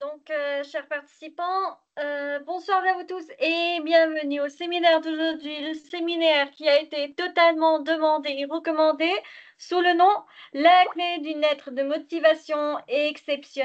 Chers participants, bonsoir à vous tous et bienvenue au séminaire d'aujourd'hui, le séminaire qui a été totalement demandé et recommandé sous le nom « La clé d'une lettre de motivation exceptionnelle »,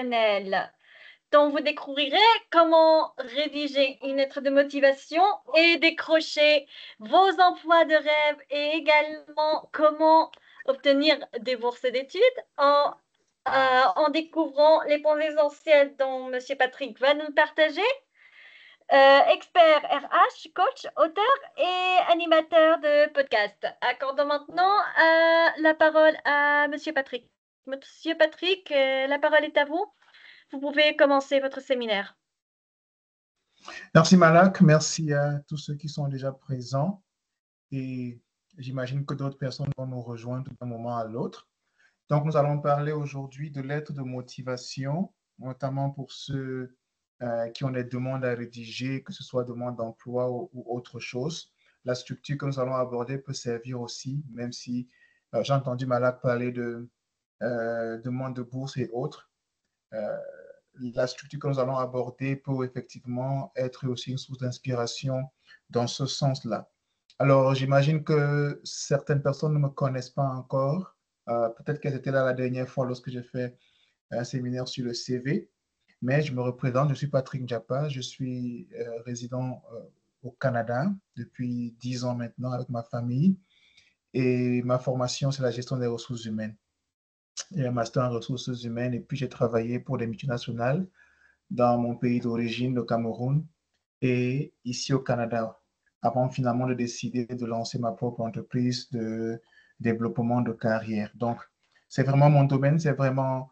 dont vous découvrirez comment rédiger une lettre de motivation et décrocher vos emplois de rêve et également comment obtenir des bourses d'études en découvrant les points essentiels dont M. Patrick va nous partager. Expert RH, coach, auteur et animateur de podcast. Accordons maintenant la parole à M. Patrick. Monsieur Patrick, la parole est à vous. Vous pouvez commencer votre séminaire. Merci Malak, merci à tous ceux qui sont déjà présents et j'imagine que d'autres personnes vont nous rejoindre d'un moment à l'autre. Donc, nous allons parler aujourd'hui de lettres de motivation, notamment pour ceux qui ont des demandes à rédiger, que ce soit demande d'emploi ou autre chose. La structure que nous allons aborder peut servir aussi, même si j'ai entendu Malak parler de demande de bourse et autres. La structure que nous allons aborder peut effectivement être aussi une source d'inspiration dans ce sens-là. Alors, j'imagine que certaines personnes ne me connaissent pas encore. Peut-être qu'elles étaient là la dernière fois lorsque j'ai fait un séminaire sur le CV, mais je me représente, je suis Patrick Njapa, je suis résident au Canada depuis 10 ans maintenant avec ma famille et ma formation, c'est la gestion des ressources humaines. J'ai un master en ressources humaines et puis j'ai travaillé pour des multinationales dans mon pays d'origine, le Cameroun, et ici au Canada, avant finalement de décider de lancer ma propre entreprise de développement de carrière. Donc, c'est vraiment mon domaine, c'est vraiment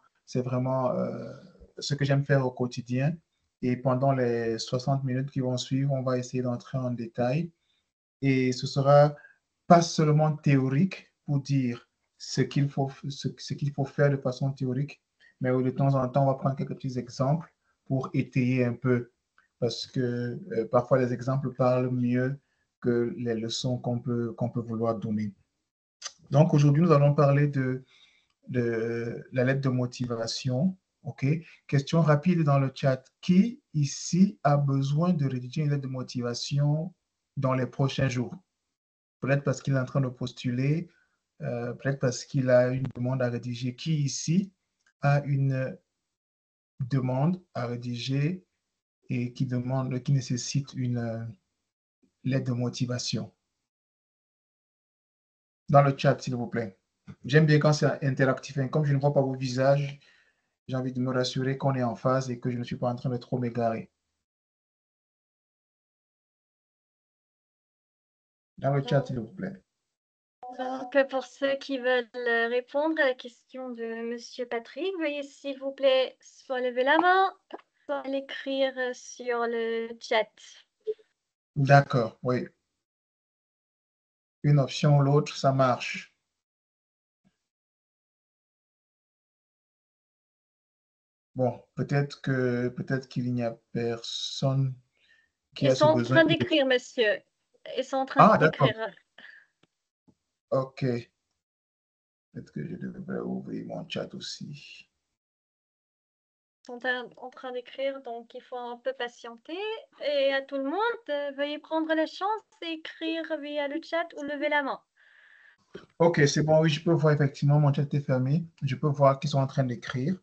ce que j'aime faire au quotidien. Et pendant les 60 minutes qui vont suivre, on va essayer d'entrer en détail. Et ce sera pas seulement théorique pour dire ce qu'il faut faire de façon théorique, mais de temps en temps, on va prendre quelques petits exemples pour étayer un peu, parce que parfois les exemples parlent mieux que les leçons qu'on peut vouloir donner. Donc aujourd'hui, nous allons parler de la lettre de motivation. OK? Question rapide dans le chat. Qui ici a besoin de rédiger une lettre de motivation dans les prochains jours? Peut-être parce qu'il est en train de postuler, peut-être parce qu'il a une demande à rédiger. Qui ici a une demande à rédiger et qui nécessite une lettre de motivation? Dans le chat, s'il vous plaît. J'aime bien quand c'est interactif. Comme je ne vois pas vos visages, j'ai envie de me rassurer qu'on est en phase et que je ne suis pas en train de trop m'égarer. Dans le chat, s'il vous plaît. Donc, pour ceux qui veulent répondre à la question de M. Patrick, veuillez s'il vous plaît soit lever la main, soit l'écrire sur le chat. D'accord, oui. Une option ou l'autre, ça marche. Bon, peut-être qu'il n'y a personne qui a ce besoin. Ils sont en train d'écrire, monsieur. Ils sont en train d'écrire. OK. Peut-être que je devrais ouvrir mon chat aussi. Ils sont en train d'écrire, donc il faut un peu patienter. Et à tout le monde, veuillez prendre la chance d'écrire via le chat ou lever la main. OK, c'est bon, oui, je peux voir effectivement, mon chat est fermé. Je peux voir qu'ils sont en train d'écrire.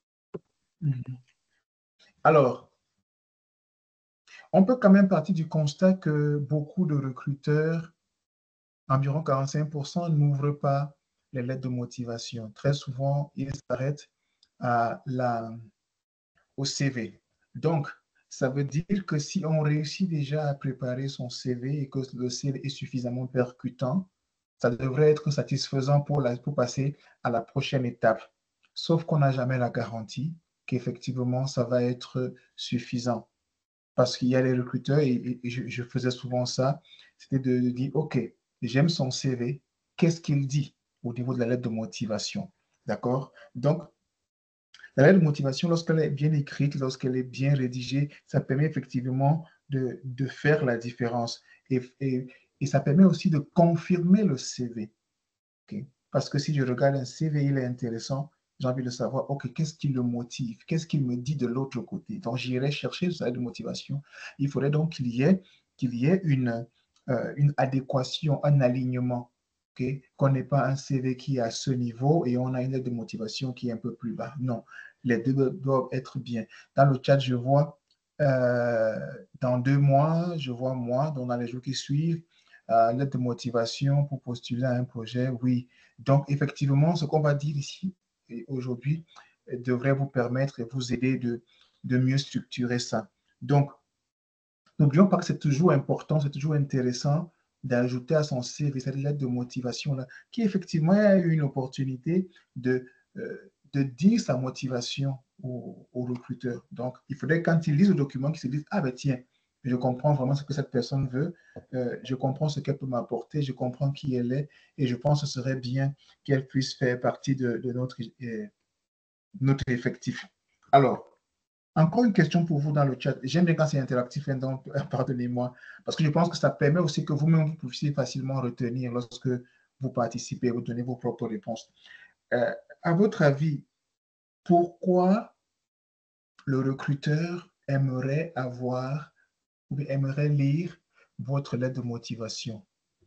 Alors, on peut quand même partir du constat que beaucoup de recruteurs, environ 45%, n'ouvrent pas les lettres de motivation. Très souvent, ils s'arrêtent au CV. Donc, ça veut dire que si on réussit déjà à préparer son CV et que le CV est suffisamment percutant, ça devrait être satisfaisant pour passer à la prochaine étape. Sauf qu'on n'a jamais la garantie qu'effectivement, ça va être suffisant. Parce qu'il y a les recruteurs, et je faisais souvent ça, c'était de dire, OK, j'aime son CV, qu'est-ce qu'il dit au niveau de la lettre de motivation? D'accord? Donc, la lettre de motivation, lorsqu'elle est bien écrite, lorsqu'elle est bien rédigée, ça permet effectivement de faire la différence. Et ça permet aussi de confirmer le CV. Okay? Parce que si je regarde un CV, il est intéressant, j'ai envie de savoir, OK, qu'est-ce qui le motive? Qu'est-ce qu'il me dit de l'autre côté? Donc, j'irai chercher ça de motivation. Il faudrait donc qu'il y ait une adéquation, un alignement. Okay? Qu'on n'ait pas un CV qui est à ce niveau et on a une lettre de motivation qui est un peu plus bas. Non, les deux doivent être bien. Dans le chat, je vois dans 2 mois, je vois moi, donc dans les jours qui suivent, lettre de motivation pour postuler à un projet, oui. Donc, effectivement, ce qu'on va dire ici aujourd'hui devrait vous permettre et vous aider de mieux structurer ça. Donc, n'oublions pas que c'est toujours important, c'est toujours intéressant d'ajouter à son CV cette lettre de motivation-là, qui effectivement a eu une opportunité de dire sa motivation au recruteur. Donc, il faudrait quand il lise le document qu'il se dise, ah ben tiens, je comprends vraiment ce que cette personne veut, je comprends ce qu'elle peut m'apporter, je comprends qui elle est, et je pense que ce serait bien qu'elle puisse faire partie de notre effectif. Alors, encore une question pour vous dans le chat. J'aime bien quand c'est interactif, hein, donc pardonnez-moi, parce que je pense que ça permet aussi que vous-même vous puissiez facilement retenir lorsque vous participez, vous donnez vos propres réponses. À votre avis, pourquoi le recruteur aimerait avoir ou aimerait lire votre lettre de motivation?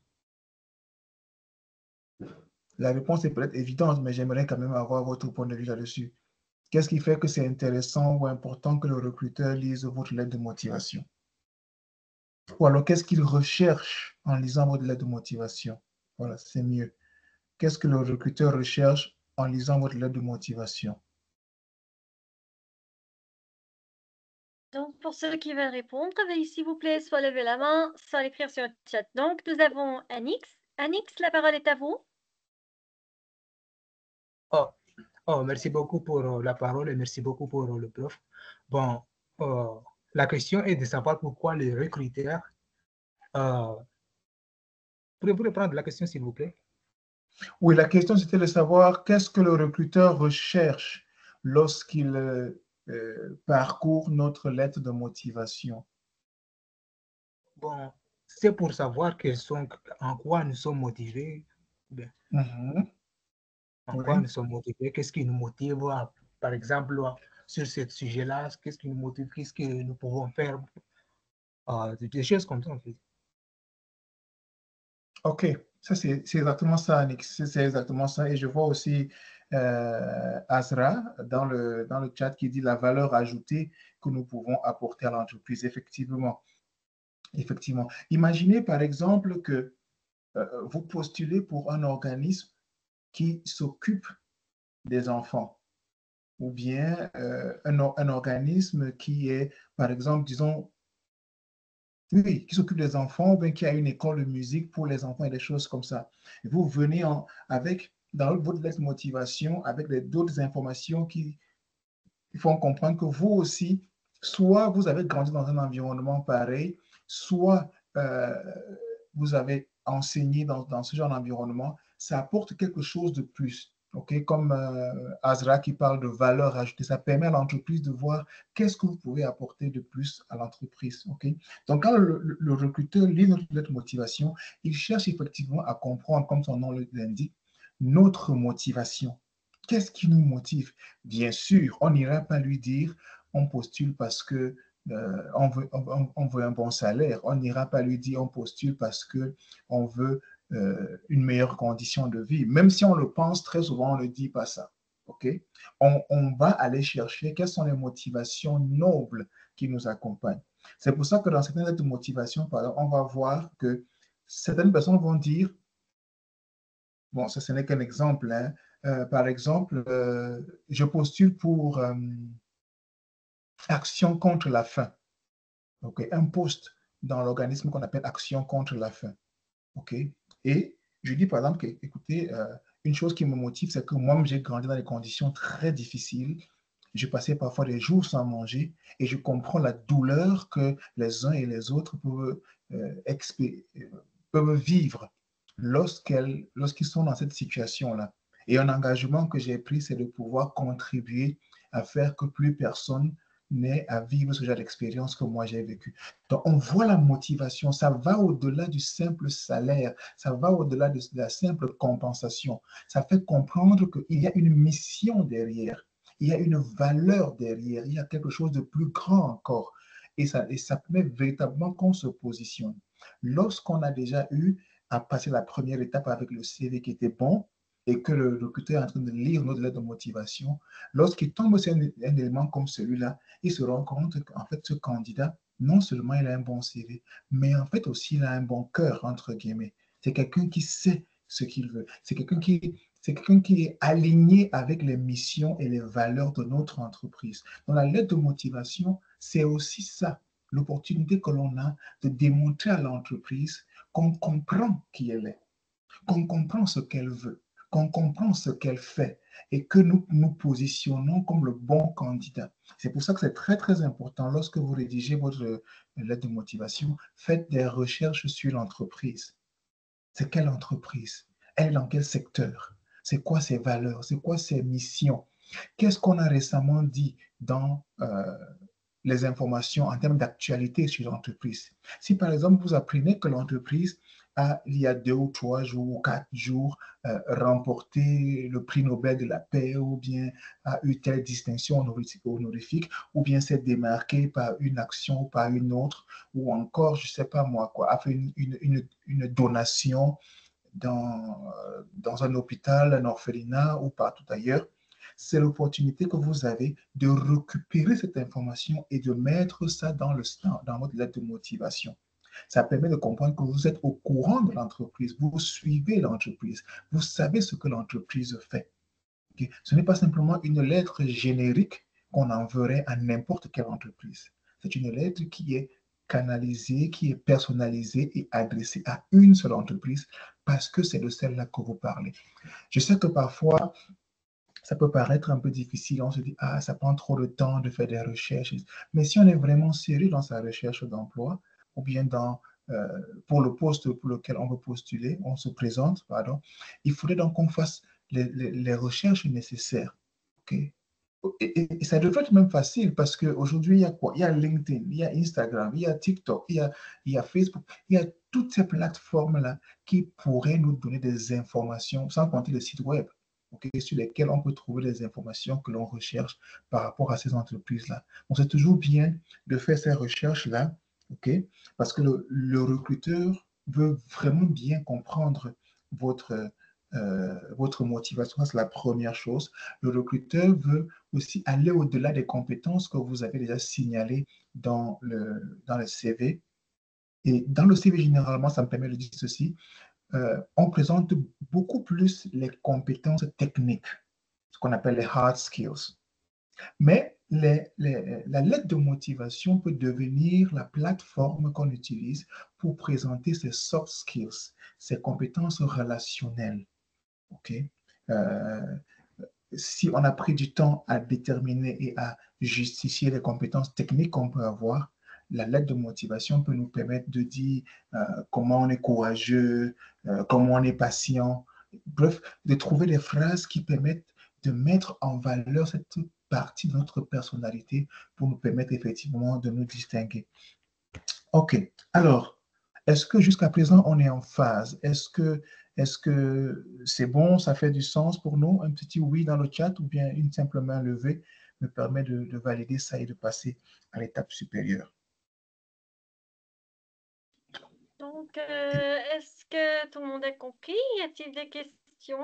La réponse est peut-être évidente, mais j'aimerais quand même avoir votre point de vue là-dessus. Qu'est-ce qui fait que c'est intéressant ou important que le recruteur lise votre lettre de motivation? Ou alors, qu'est-ce qu'il recherche en lisant votre lettre de motivation? Voilà, c'est mieux. Qu'est-ce que le recruteur recherche en lisant votre lettre de motivation? Donc, pour ceux qui veulent répondre, veuillez s'il vous plaît soit lever la main, soit l'écrire sur le chat. Donc, nous avons Anix. Anix, la parole est à vous. Oh, merci beaucoup pour la parole et merci beaucoup pour le prof. Bon, la question est de savoir pourquoi les recruteurs. Pouvez-vous reprendre la question, s'il vous plaît? Oui, la question c'était de savoir qu'est-ce que le recruteur recherche lorsqu'il parcourt notre lettre de motivation. Bon, c'est pour savoir en quoi nous sommes motivés. Bien, en Oui. quoi nous sommes motivés, qu'est-ce qui nous motive, par exemple, sur ce sujet-là, qu'est-ce qui nous motive, qu'est-ce que nous pouvons faire, des choses comme ça, en fait. OK, ça c'est exactement ça, Nick. C'est exactement ça. Et je vois aussi Azra dans le chat qui dit la valeur ajoutée que nous pouvons apporter à l'entreprise. Effectivement. Effectivement. Imaginez par exemple que vous postulez pour un organisme qui s'occupe des enfants ou bien un organisme qui est, par exemple, disons, oui, qui s'occupe des enfants ou bien qui a une école de musique pour les enfants et des choses comme ça. Et vous venez avec, dans votre lettre de motivation, avec d'autres informations qui font comprendre que vous aussi, soit vous avez grandi dans un environnement pareil, soit vous avez enseigné dans ce genre d'environnement, ça apporte quelque chose de plus. Okay? Comme Azra qui parle de valeur ajoutée, ça permet à l'entreprise de voir qu'est-ce que vous pouvez apporter de plus à l'entreprise. Okay? Donc, quand le recruteur lit notre lettre de motivation, il cherche effectivement à comprendre, comme son nom l'indique, notre motivation. Qu'est-ce qui nous motive? Bien sûr, on n'ira pas lui dire on postule parce que on veut un bon salaire. On n'ira pas lui dire on postule parce qu'on veut une meilleure condition de vie. Même si on le pense, très souvent, on ne dit pas ça. Okay? On va aller chercher quelles sont les motivations nobles qui nous accompagnent. C'est pour ça que dans certaines lettres de motivation, par exemple, on va voir que certaines personnes vont dire, bon, ça ce n'est qu'un exemple, hein, par exemple, je postule pour Action contre la faim. Okay? Un poste dans l'organisme qu'on appelle Action contre la faim. Okay? Et je dis par exemple que, écoutez, une chose qui me motive, c'est que moi, j'ai grandi dans des conditions très difficiles. Je passais parfois des jours sans manger et je comprends la douleur que les uns et les autres peuvent vivre lorsqu'ils sont dans cette situation-là. Et un engagement que j'ai pris, c'est de pouvoir contribuer à faire que plus personne n'est à vivre ce genre d'expérience que moi j'ai vécu. Donc, on voit la motivation, ça va au-delà du simple salaire, ça va au-delà de la simple compensation. Ça fait comprendre qu'il y a une mission derrière, il y a une valeur derrière, il y a quelque chose de plus grand encore. Et ça permet véritablement qu'on se positionne. Lorsqu'on a déjà eu à passer la première étape avec le CV qui était bon, et que le recruteur est en train de lire notre lettre de motivation, lorsqu'il tombe sur un élément comme celui-là, il se rend compte qu'en fait, ce candidat, non seulement il a un bon CV, mais en fait aussi il a un bon cœur, entre guillemets. C'est quelqu'un qui sait ce qu'il veut. C'est quelqu'un qui est aligné avec les missions et les valeurs de notre entreprise. Dans la lettre de motivation, c'est aussi ça, l'opportunité que l'on a de démontrer à l'entreprise qu'on comprend qui elle est, qu'on comprend ce qu'elle veut, qu'on comprend ce qu'elle fait et que nous nous positionnons comme le bon candidat. C'est pour ça que c'est très, très important lorsque vous rédigez votre lettre de motivation, faites des recherches sur l'entreprise. C'est quelle entreprise? Elle est dans quel secteur? C'est quoi ses valeurs? C'est quoi ses missions? Qu'est-ce qu'on a récemment dit dans les informations en termes d'actualité sur l'entreprise? Si par exemple vous apprenez que l'entreprise a, il y a 2 ou 3 jours ou 4 jours, remporté le prix Nobel de la paix, ou bien a eu telle distinction honorifique, ou bien s'est démarqué par une action ou par une autre, ou encore, je ne sais pas moi, quoi, a fait une donation dans un hôpital, un orphelinat ou partout ailleurs, c'est l'opportunité que vous avez de récupérer cette information et de mettre ça dans votre lettre de motivation. Ça permet de comprendre que vous êtes au courant de l'entreprise, vous suivez l'entreprise, vous savez ce que l'entreprise fait. Okay? Ce n'est pas simplement une lettre générique qu'on enverrait à n'importe quelle entreprise. C'est une lettre qui est canalisée, qui est personnalisée et adressée à une seule entreprise parce que c'est de celle-là que vous parlez. Je sais que parfois, ça peut paraître un peu difficile. On se dit, ah, ça prend trop de temps de faire des recherches. Mais si on est vraiment sérieux dans sa recherche d'emploi, ou bien pour le poste pour lequel on veut postuler, on se présente, pardon, il faudrait donc qu'on fasse les recherches nécessaires. Okay? Et ça devrait être même facile parce qu'aujourd'hui, il y a quoi? Il y a LinkedIn, il y a Instagram, il y a TikTok, il y a Facebook, il y a toutes ces plateformes-là qui pourraient nous donner des informations, sans compter le site web, okay, sur lesquels on peut trouver les informations que l'on recherche par rapport à ces entreprises-là. Donc, c'est toujours bien de faire ces recherches-là, okay, parce que le recruteur veut vraiment bien comprendre votre motivation, c'est la première chose. Le recruteur veut aussi aller au-delà des compétences que vous avez déjà signalées dans le CV. Et dans le CV, généralement, ça me permet de dire ceci, on présente beaucoup plus les compétences techniques, ce qu'on appelle les hard skills. Mais la lettre de motivation peut devenir la plateforme qu'on utilise pour présenter ces soft skills, ces compétences relationnelles. Okay? Si on a pris du temps à déterminer et à justifier les compétences techniques qu'on peut avoir, la lettre de motivation peut nous permettre de dire comment on est courageux, comment on est patient. Bref, de trouver des phrases qui permettent de mettre en valeur cette partie de notre personnalité pour nous permettre effectivement de nous distinguer. OK. Alors, est-ce que jusqu'à présent, on est en phase? Est-ce que c'est bon, ça fait du sens pour nous? Un petit oui dans le chat ou bien une simple main levée me permet de valider ça et de passer à l'étape supérieure. Donc, est-ce que tout le monde a compris? Y a-t-il des questions?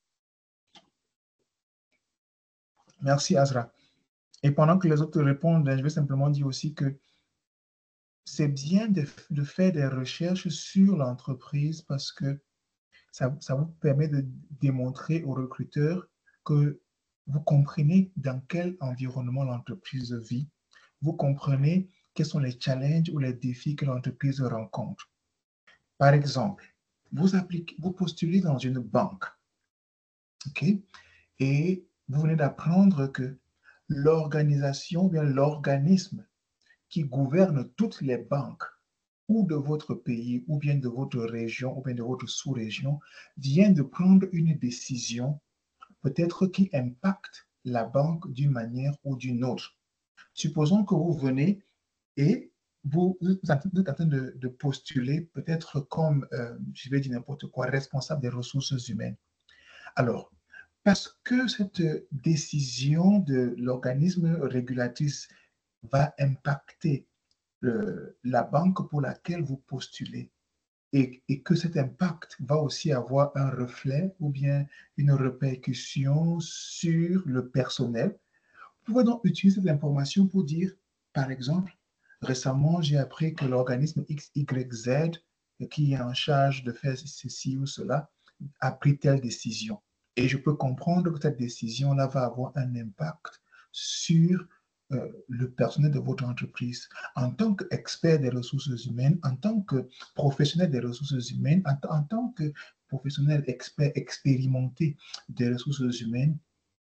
Merci, Azra. Et pendant que les autres répondent, je vais simplement dire aussi que c'est bien de faire des recherches sur l'entreprise parce que ça vous permet de démontrer aux recruteurs que vous comprenez dans quel environnement l'entreprise vit, vous comprenez quels sont les challenges ou les défis que l'entreprise rencontre. Par exemple, vous postulez dans une banque, ok? Et vous venez d'apprendre que l'organisation, bien l'organisme qui gouverne toutes les banques ou de votre pays, ou bien de votre région, ou bien de votre sous-région, vient de prendre une décision, peut-être qui impacte la banque d'une manière ou d'une autre. Supposons que vous venez et vous êtes en train de postuler peut-être comme, je vais dire n'importe quoi, responsable des ressources humaines. Alors, parce que cette décision de l'organisme régulatrice va impacter la banque pour laquelle vous postulez et que cet impact va aussi avoir un reflet ou bien une répercussion sur le personnel, vous pouvez donc utiliser cette information pour dire, par exemple, récemment, j'ai appris que l'organisme XYZ, qui est en charge de faire ceci ou cela, a pris telle décision. Et je peux comprendre que cette décision-là va avoir un impact sur le personnel de votre entreprise. En tant qu'expert des ressources humaines, en tant que professionnel des ressources humaines, en tant que professionnel expert expérimenté des ressources humaines,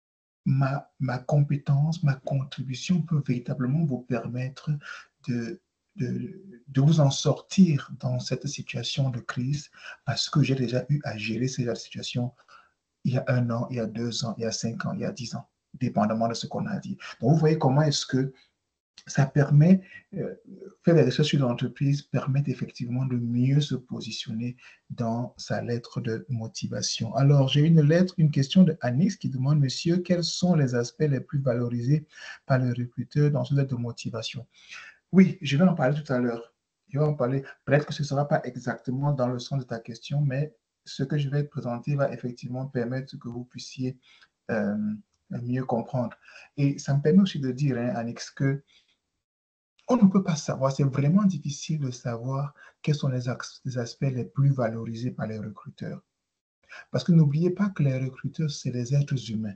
ma compétence, ma contribution peut véritablement vous permettre de, de vous en sortir dans cette situation de crise parce que j'ai déjà eu à gérer cette situation il y a 1 an, il y a 2 ans, il y a 5 ans, il y a 10 ans, dépendamment de ce qu'on a dit. Donc, vous voyez comment est-ce que ça permet, faire des recherches sur l'entreprise permet effectivement de mieux se positionner dans sa lettre de motivation. Alors, j'ai une question de Anis qui demande, Monsieur, quels sont les aspects les plus valorisés par le recruteur dans une lettre de motivation? Oui, je vais en parler tout à l'heure. Je vais en parler. Peut-être que ce ne sera pas exactement dans le sens de ta question, mais ce que je vais présenter va effectivement permettre que vous puissiez euh, mieux comprendre. Et ça me permet aussi de dire, hein, Anix, que on ne peut pas savoir, c'est vraiment difficile de savoir quels sont les aspects les plus valorisés par les recruteurs. Parce que n'oubliez pas que les recruteurs, c'est des êtres humains.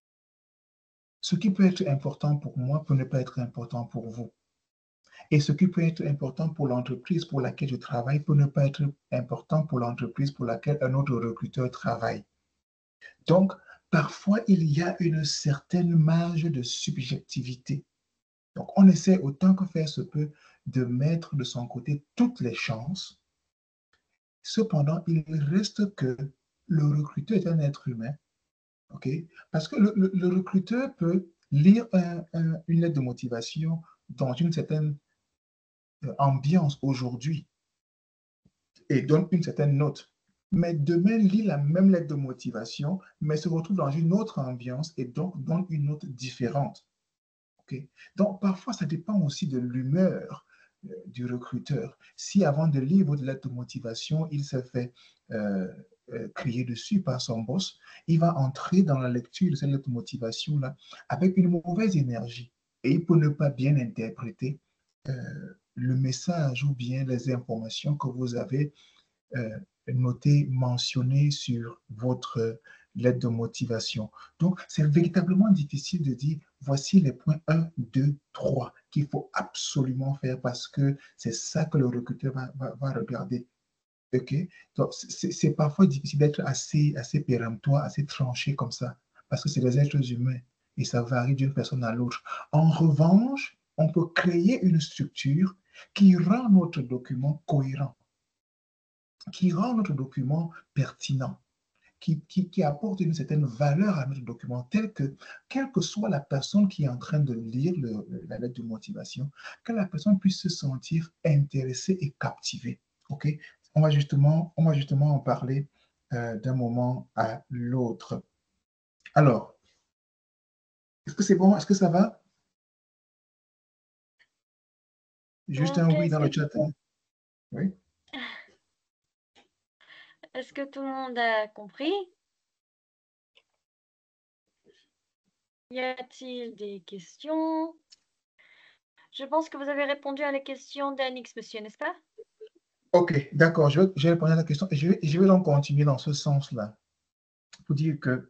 Ce qui peut être important pour moi peut ne pas être important pour vous. Et ce qui peut être important pour l'entreprise pour laquelle je travaille peut ne pas être important pour l'entreprise pour laquelle un autre recruteur travaille. Donc, parfois, il y a une certaine marge de subjectivité. Donc, on essaie autant que faire se peut de mettre de son côté toutes les chances. Cependant, il reste que le recruteur est un être humain, ok? Parce que le recruteur peut lire une lettre de motivation dans une certaine ambiance aujourd'hui et donne une certaine note. Mais demain, lit la même lettre de motivation, mais se retrouve dans une autre ambiance et donc donne une note différente. Okay? Donc, parfois, ça dépend aussi de l'humeur du recruteur. Si avant de lire votre lettre de motivation, il se fait crier dessus par son boss, il va entrer dans la lecture de cette lettre de motivation-là avec une mauvaise énergie. Et il peut ne pas bien interpréter le message ou bien les informations que vous avez noté, mentionné sur votre lettre de motivation. Donc, c'est véritablement difficile de dire, voici les points 1, 2, 3 qu'il faut absolument faire parce que c'est ça que le recruteur va regarder. OK? Donc, c'est parfois difficile d'être assez péremptoire, assez tranché comme ça parce que c'est des êtres humains et ça varie d'une personne à l'autre. En revanche, on peut créer une structure qui rend notre document cohérent, qui rend notre document pertinent, qui apporte une certaine valeur à notre document, tel que, quelle que soit la personne qui est en train de lire la lettre de motivation, que la personne puisse se sentir intéressée et captivée. OK? On va justement en parler d'un moment à l'autre. Alors, est-ce que c'est bon? Est-ce que ça va? Juste un Donc, oui dans le chat. Oui. est-ce que tout le monde a compris? Y a-t-il des questions? Je pense que vous avez répondu à la question d'Anix, monsieur, n'est-ce pas? OK, d'accord. Je vais répondre à la question et je vais donc continuer dans ce sens-là pour dire que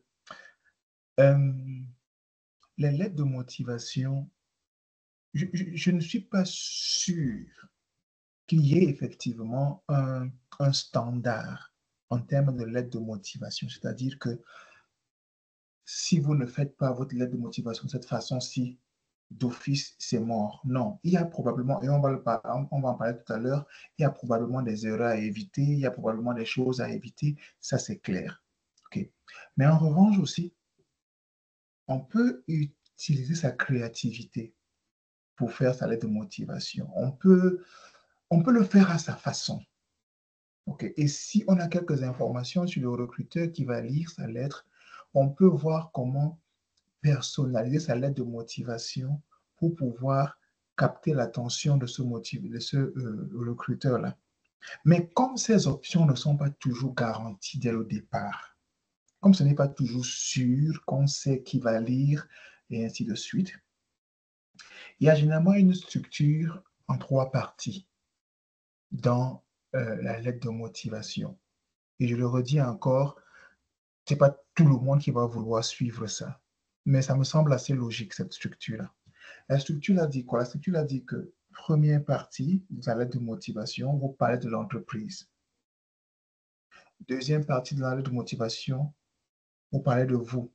les lettres de motivation, je ne suis pas sûr qu'il y ait effectivement un standard en termes de lettre de motivation. C'est-à-dire que si vous ne faites pas votre lettre de motivation de cette façon-ci, d'office, c'est mort. Non, il y a probablement, et on va en parler tout à l'heure, il y a probablement des erreurs à éviter, il y a probablement des choses à éviter, ça c'est clair. Okay. Mais en revanche aussi, on peut utiliser sa créativité. pour faire sa lettre de motivation. On peut le faire à sa façon. Okay. Et si on a quelques informations sur le recruteur qui va lire sa lettre, on peut voir comment personnaliser sa lettre de motivation pour pouvoir capter l'attention de ce recruteur-là. Mais comme ces options ne sont pas toujours garanties dès le départ, comme ce n'est pas toujours sûr qu'on sait qui va lire et ainsi de suite, il y a généralement une structure en 3 parties dans la lettre de motivation. Et je le redis encore, ce n'est pas tout le monde qui va vouloir suivre ça. Mais ça me semble assez logique, cette structure-là. La structure a dit quoi? La structure a dit que, première partie de la lettre de motivation, vous parlez de l'entreprise. Deuxième partie de la lettre de motivation, vous parlez de vous.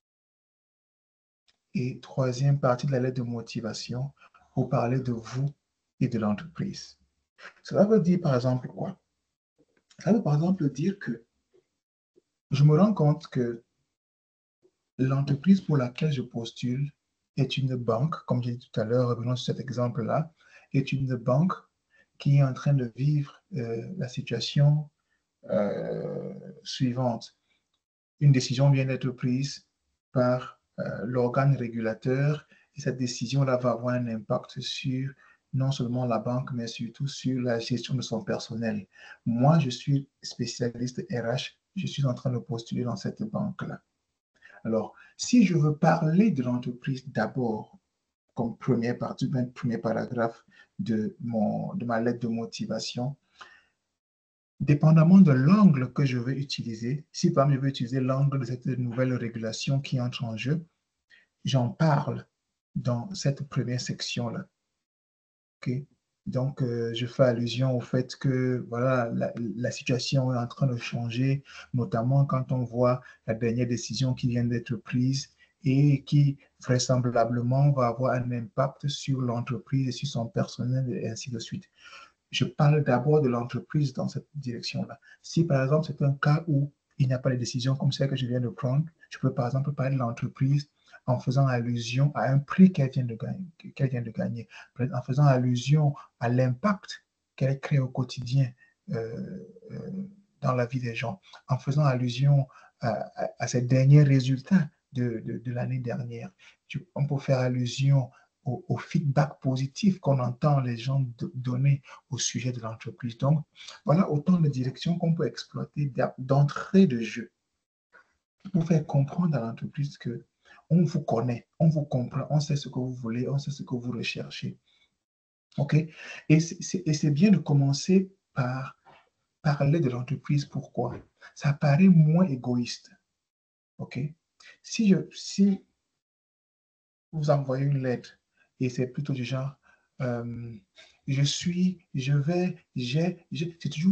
Et troisième partie de la lettre de motivation, vous parlez de vous et de l'entreprise. Cela veut dire, par exemple, quoi? Ça veut, par exemple, dire que je me rends compte que l'entreprise pour laquelle je postule est une banque, comme j'ai dit tout à l'heure, revenons sur cet exemple-là, est une banque qui est en train de vivre la situation suivante. Une décision vient d'être prise par l'organe régulateur et cette décision-là va avoir un impact sur non seulement la banque, mais surtout sur la gestion de son personnel. Moi, je suis spécialiste RH, je suis en train de postuler dans cette banque-là. Alors, si je veux parler de l'entreprise d'abord, comme première partie, premier paragraphe de ma lettre de motivation, dépendamment de l'angle que je vais utiliser, si par exemple je veux utiliser l'angle de cette nouvelle régulation qui entre en jeu, j'en parle dans cette première section-là. Okay? Donc, je fais allusion au fait que voilà, la situation est en train de changer, notamment quand on voit la dernière décision qui vient d'être prise et qui vraisemblablement va avoir un impact sur l'entreprise et sur son personnel et ainsi de suite. Je parle d'abord de l'entreprise dans cette direction-là. Si par exemple c'est un cas où il n'y a pas de décision comme celle que je viens de prendre, je peux par exemple parler de l'entreprise en faisant allusion à un prix qu'elle vient de gagner, en faisant allusion à l'impact qu'elle crée au quotidien dans la vie des gens, en faisant allusion à ces derniers résultats de l'année dernière. On peut faire allusion au feedback positif qu'on entend les gens donner au sujet de l'entreprise. Donc, voilà autant de directions qu'on peut exploiter d'entrée de jeu pour faire comprendre à l'entreprise que on vous connaît, on vous comprend, on sait ce que vous voulez, on sait ce que vous recherchez. OK? Et c'est bien de commencer par parler de l'entreprise. Pourquoi? Ça paraît moins égoïste. OK? Si vous envoyez une lettre et c'est plutôt du genre je suis, je vais, c'est toujours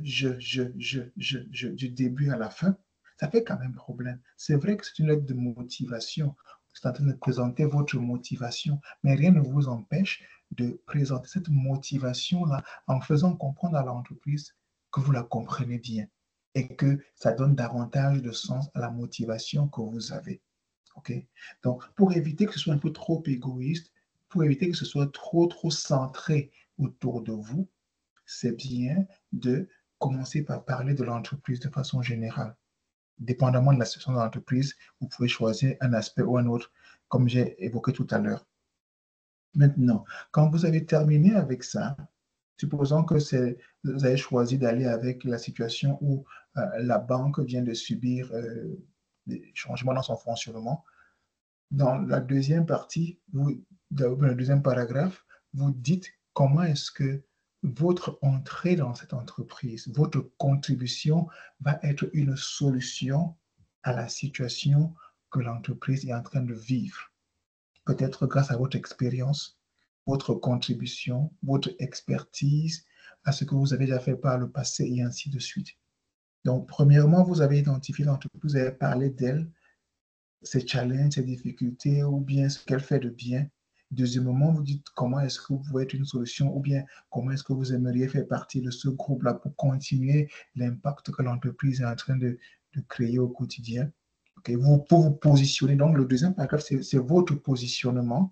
du début à la fin, ça fait quand même problème. C'est vrai que c'est une lettre de motivation, c'est en train de présenter votre motivation, mais rien ne vous empêche de présenter cette motivation-là en faisant comprendre à l'entreprise que vous la comprenez bien et que ça donne davantage de sens à la motivation que vous avez. Okay? Donc, pour éviter que ce soit un peu trop égoïste, pour éviter que ce soit trop centré autour de vous, c'est bien de commencer par parler de l'entreprise de façon générale. Dépendamment de la situation de l'entreprise, vous pouvez choisir un aspect ou un autre, comme j'ai évoqué tout à l'heure. Maintenant, quand vous avez terminé avec ça, supposons que vous avez choisi d'aller avec la situation où la banque vient de subir des changements dans son fonctionnement. Dans la deuxième partie, dans le deuxième paragraphe, vous dites comment est-ce que votre entrée dans cette entreprise, votre contribution va être une solution à la situation que l'entreprise est en train de vivre. Peut-être grâce à votre expérience, votre contribution, votre expertise, à ce que vous avez déjà fait par le passé et ainsi de suite. Donc, premièrement, vous avez identifié l'entreprise, vous avez parlé d'elle, ses challenges, ses difficultés, ou bien ce qu'elle fait de bien. Deuxièmement, vous dites comment est-ce que vous pouvez être une solution, ou bien comment est-ce que vous aimeriez faire partie de ce groupe-là pour continuer l'impact que l'entreprise est en train de créer au quotidien. Okay. Pour vous positionner, donc le deuxième paragraphe, c'est votre positionnement.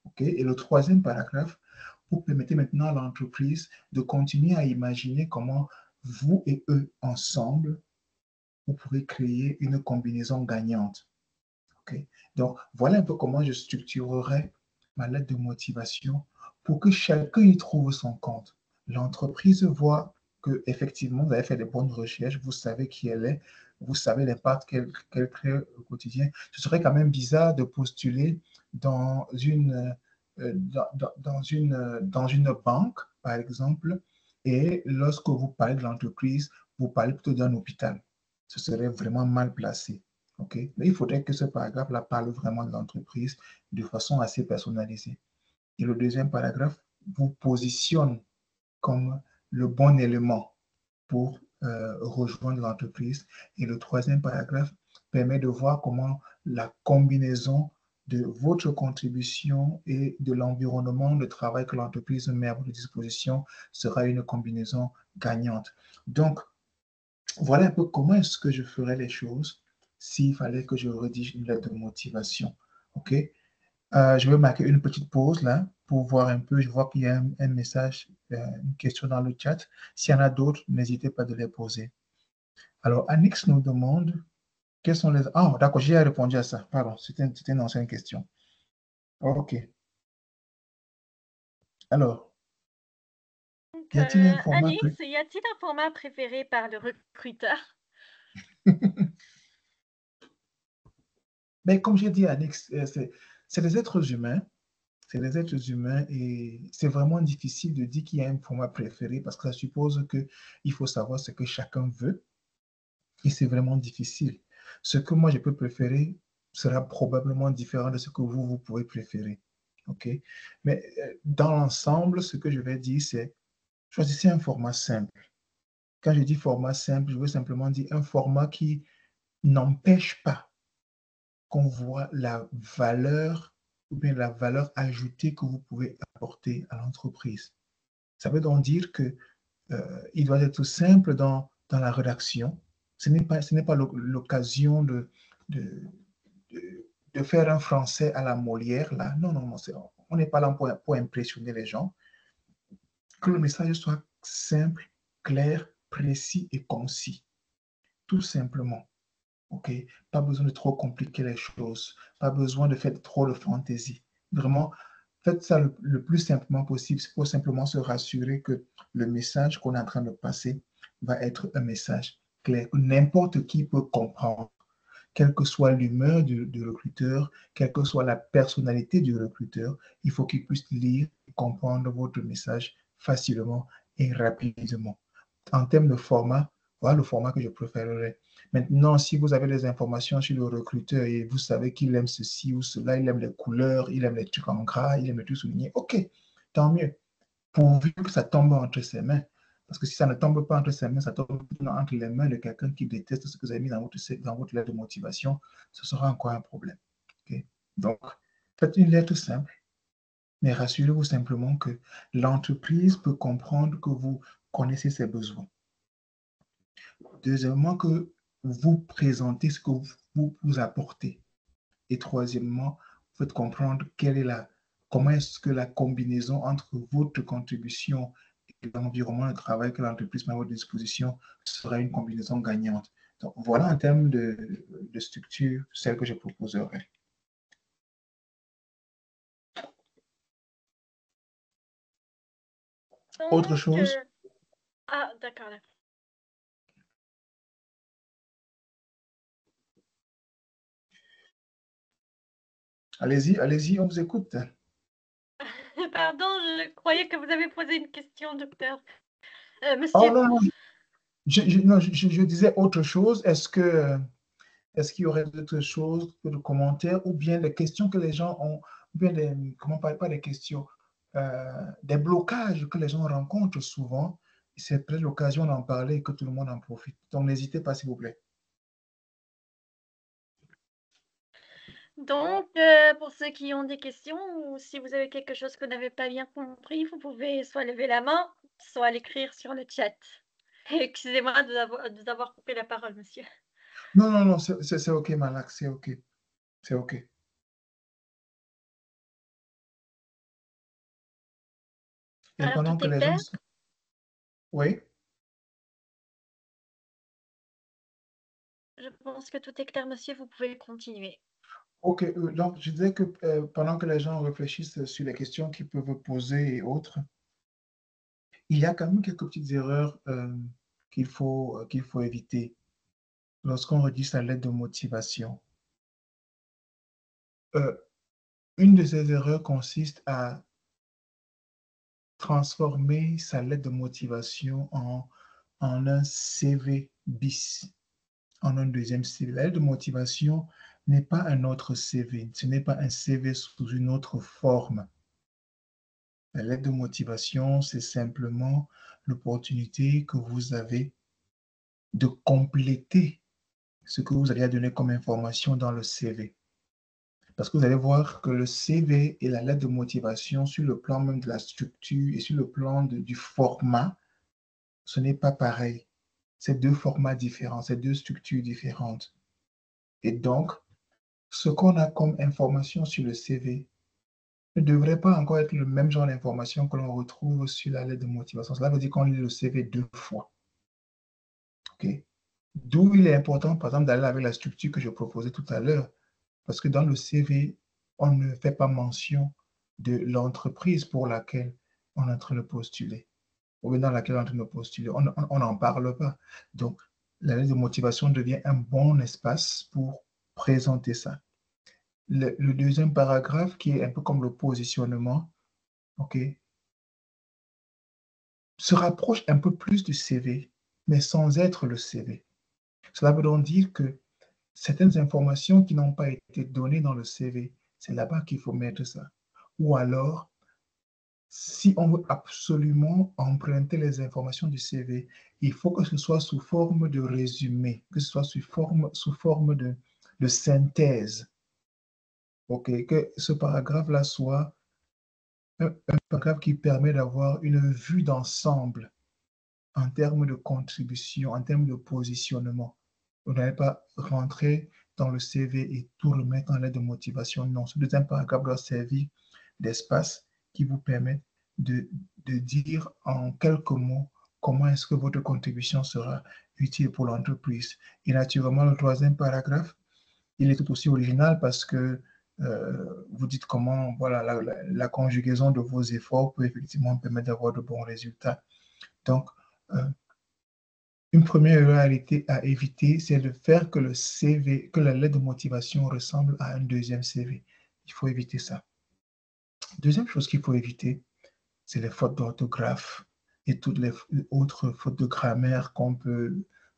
OK? Et le troisième paragraphe, vous permettez maintenant à l'entreprise de continuer à imaginer comment vous et eux, ensemble, vous pourrez créer une combinaison gagnante. OK? Donc, voilà un peu comment je structurerai ma lettre de motivation pour que chacun y trouve son compte. L'entreprise voit que effectivement vous avez fait de bonnes recherches, vous savez qui elle est, vous savez l'impact qu'elle crée au quotidien. Ce serait quand même bizarre de postuler dans dans une banque, par exemple, et lorsque vous parlez de l'entreprise, vous parlez plutôt d'un hôpital. Ce serait vraiment mal placé. OK? Mais il faudrait que ce paragraphe-là parle vraiment de l'entreprise de façon assez personnalisée. Et le deuxième paragraphe vous positionne comme le bon élément pour rejoindre l'entreprise. Et le troisième paragraphe permet de voir comment la combinaison de votre contribution et de l'environnement de travail que l'entreprise met à votre disposition sera une combinaison gagnante. Donc, voilà un peu comment est-ce que je ferais les choses s'il fallait que je rédige une lettre de motivation. OK? Je vais marquer une petite pause là pour voir un peu. Je vois qu'il y a un message, une question dans le chat. S'il y en a d'autres, n'hésitez pas de les poser. Alors, Anix nous demande quels sont les... Ah, d'accord, j'ai répondu à ça. Pardon, c'était une ancienne question. OK. Alors, Donc, y a-t-il un format Alice, y a-t-il un format préféré par le recruteur? Mais comme j'ai dit, Anix, c'est des êtres humains. C'est des êtres humains et c'est vraiment difficile de dire qu'il y a un format préféré parce que ça suppose qu'il faut savoir ce que chacun veut et c'est vraiment difficile. Ce que moi je peux préférer sera probablement différent de ce que vous pouvez préférer. OK? Mais dans l'ensemble, ce que je vais dire, c'est choisissez un format simple. Quand je dis format simple, je veux simplement dire un format qui n'empêche pas qu'on voit la valeur ou bien la valeur ajoutée que vous pouvez apporter à l'entreprise. Ça veut donc dire que il doit être simple dans la rédaction. Ce n'est pas l'occasion de, de faire un français à la Molière, là. Non, non, non, on n'est pas là pour impressionner les gens. Que le message soit simple, clair, précis et concis. Tout simplement. OK? Pas besoin de trop compliquer les choses. Pas besoin de faire trop de fantaisie. Vraiment, faites ça le plus simplement possible. C'est pour simplement se rassurer que le message qu'on est en train de passer va être un message clair, que n'importe qui peut comprendre, quelle que soit l'humeur du recruteur, quelle que soit la personnalité du recruteur, il faut qu'il puisse lire et comprendre votre message facilement et rapidement. En termes de format, voilà le format que je préférerais. Maintenant, si vous avez des informations sur le recruteur et vous savez qu'il aime ceci ou cela, il aime les couleurs, il aime les trucs en gras, il aime les trucs soulignés, ok, tant mieux. Pourvu que ça tombe entre ses mains. Parce que si ça ne tombe pas entre ses mains, ça tombe entre les mains de quelqu'un qui déteste ce que vous avez mis dans votre lettre de motivation, ce sera encore un problème. Okay? Donc, faites une lettre simple, mais rassurez-vous simplement que l'entreprise peut comprendre que vous connaissez ses besoins. Deuxièmement, que vous présentez ce que vous apportez. Et troisièmement, vous faites comprendre comment est-ce que la combinaison entre votre contribution et l'environnement de travail que l'entreprise met à votre disposition sera une combinaison gagnante. Donc, voilà en termes de structure, celle que je proposerai. Donc, Autre chose? Ah, d'accord. Allez-y, allez-y, on vous écoute. Pardon, je croyais que vous avez posé une question, docteur. Oh Monsieur. non, non, je disais autre chose. Est-ce qu'il y aurait d'autres choses, de commentaires ou bien des questions que les gens ont, ou bien comment parler, pas des questions, des blocages que les gens rencontrent souvent. C'est peut-être l'occasion d'en parler et que tout le monde en profite. Donc, n'hésitez pas, s'il vous plaît. Donc, pour ceux qui ont des questions ou si vous avez quelque chose que vous n'avez pas bien compris, vous pouvez soit lever la main, soit l'écrire sur le chat. Excusez-moi de vous avoir coupé la parole, monsieur. Non, non, non, c'est OK, Malak, c'est OK. C'est OK. Et Alors, pendant tout que est les gens... clair? Oui, Je pense que tout est clair, monsieur. Vous pouvez continuer. ok. Donc, je disais que pendant que les gens réfléchissent sur les questions qu'ils peuvent poser et autres, il y a quand même quelques petites erreurs qu'il faut éviter lorsqu'on rédige sa lettre de motivation. Euh, une de ces erreurs consiste à transformer sa lettre de motivation en un CV bis, en un deuxième CV. La lettre de motivation n'est pas un autre CV, ce n'est pas un CV sous une autre forme. La lettre de motivation, c'est simplement l'opportunité que vous avez de compléter ce que vous allez donner comme information dans le CV. Parce que vous allez voir que le CV et la lettre de motivation, sur le plan même de la structure et sur le plan du format, ce n'est pas pareil. C'est deux formats différents, c'est deux structures différentes. Et donc, ce qu'on a comme information sur le CV ne devrait pas encore être le même genre d'information que l'on retrouve sur la lettre de motivation. Cela veut dire qu'on lit le CV deux fois. Okay? D'où il est important, par exemple, d'aller avec la structure que je proposais tout à l'heure. Parce que dans le CV, on ne fait pas mention de l'entreprise pour laquelle on est en train de postuler, ou dans laquelle on est en train de postuler. On n'en parle pas. Donc, la lettre de motivation devient un bon espace pour présenter ça. Le deuxième paragraphe, qui est un peu comme le positionnement, ok, se rapproche un peu plus du CV, mais sans être le CV. Cela veut donc dire que certaines informations qui n'ont pas été données dans le CV, c'est là-bas qu'il faut mettre ça. Ou alors, si on veut absolument emprunter les informations du CV, il faut que ce soit sous forme de résumé, que ce soit sous forme de synthèse. OK, que ce paragraphe-là soit un paragraphe qui permet d'avoir une vue d'ensemble en termes de contribution, en termes de positionnement. Vous n'allez pas rentrer dans le CV et tout remettre en lettre de motivation. Non, ce deuxième paragraphe doit servir d'espace qui vous permet de dire en quelques mots comment est-ce que votre contribution sera utile pour l'entreprise. Et naturellement, le troisième paragraphe, il est tout aussi original parce que vous dites comment voilà, la conjugaison de vos efforts peut effectivement permettre d'avoir de bons résultats. Donc, une première erreur à éviter, c'est de faire que le CV, que la lettre de motivation ressemble à un deuxième CV. Il faut éviter ça. Deuxième chose qu'il faut éviter, c'est les fautes d'orthographe et toutes les autres fautes de grammaire qu'on peut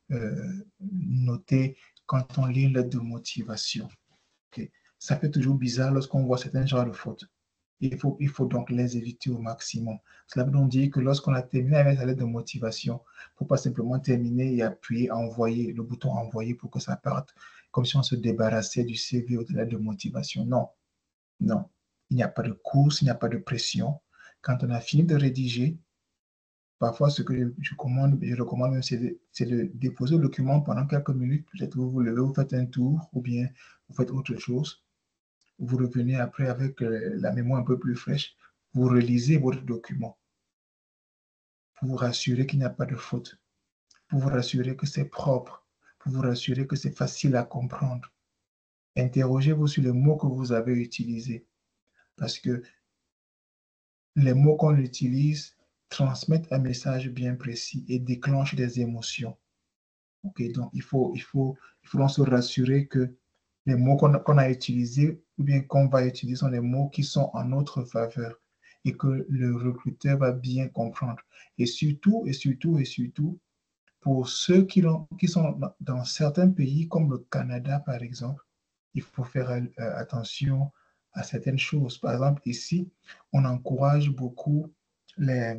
noter quand on lit une lettre de motivation. Okay. Ça fait toujours bizarre lorsqu'on voit certains genres de fautes. Il faut donc les éviter au maximum. Cela veut donc dire que lorsqu'on a terminé avec la lettre de motivation, il ne faut pas simplement terminer et appuyer envoyer, le bouton envoyer pour que ça parte, comme si on se débarrassait du CV ou de la lettre de motivation. Non, non. Il n'y a pas de course, il n'y a pas de pression. Quand on a fini de rédiger, parfois ce que je recommande même, c'est de déposer le document pendant quelques minutes. Peut-être vous vous levez, vous faites un tour ou bien vous faites autre chose. Vous revenez après avec la mémoire un peu plus fraîche, vous relisez votre document pour vous rassurer qu'il n'y a pas de faute, pour vous rassurer que c'est propre, pour vous rassurer que c'est facile à comprendre. Interrogez-vous sur les mots que vous avez utilisés, parce que les mots qu'on utilise transmettent un message bien précis et déclenchent des émotions. Okay, donc il faut donc se rassurer que les mots qu'on a utilisés ou bien qu'on va utiliser sont des mots qui sont en notre faveur et que le recruteur va bien comprendre. Et surtout, pour ceux qui sont dans certains pays comme le Canada, par exemple, il faut faire attention à certaines choses. Par exemple, ici, on encourage beaucoup les,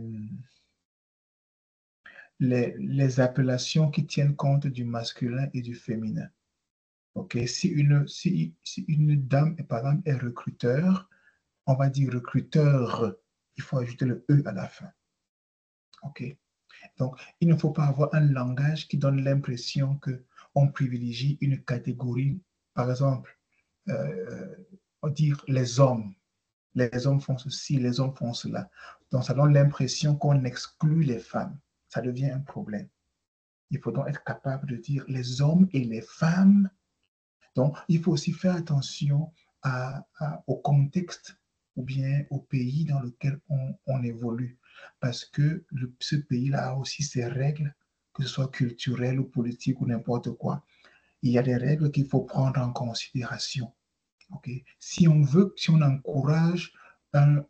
les appellations qui tiennent compte du masculin et du féminin. Okay? Si une dame, par exemple, est recruteur, on va dire recruteur, il faut ajouter le E à la fin. Okay? Donc, il ne faut pas avoir un langage qui donne l'impression qu'on privilégie une catégorie, par exemple, on dire les hommes. les hommes font ceci, les hommes font cela. Donc, ça donne l'impression qu'on exclut les femmes. Ça devient un problème. Il faut donc être capable de dire les hommes et les femmes. Donc, il faut aussi faire attention au contexte ou bien au pays dans lequel on évolue. Parce que ce pays-là a aussi ses règles, que ce soit culturelles ou politiques ou n'importe quoi. Il y a des règles qu'il faut prendre en considération. Okay? Si on encourage un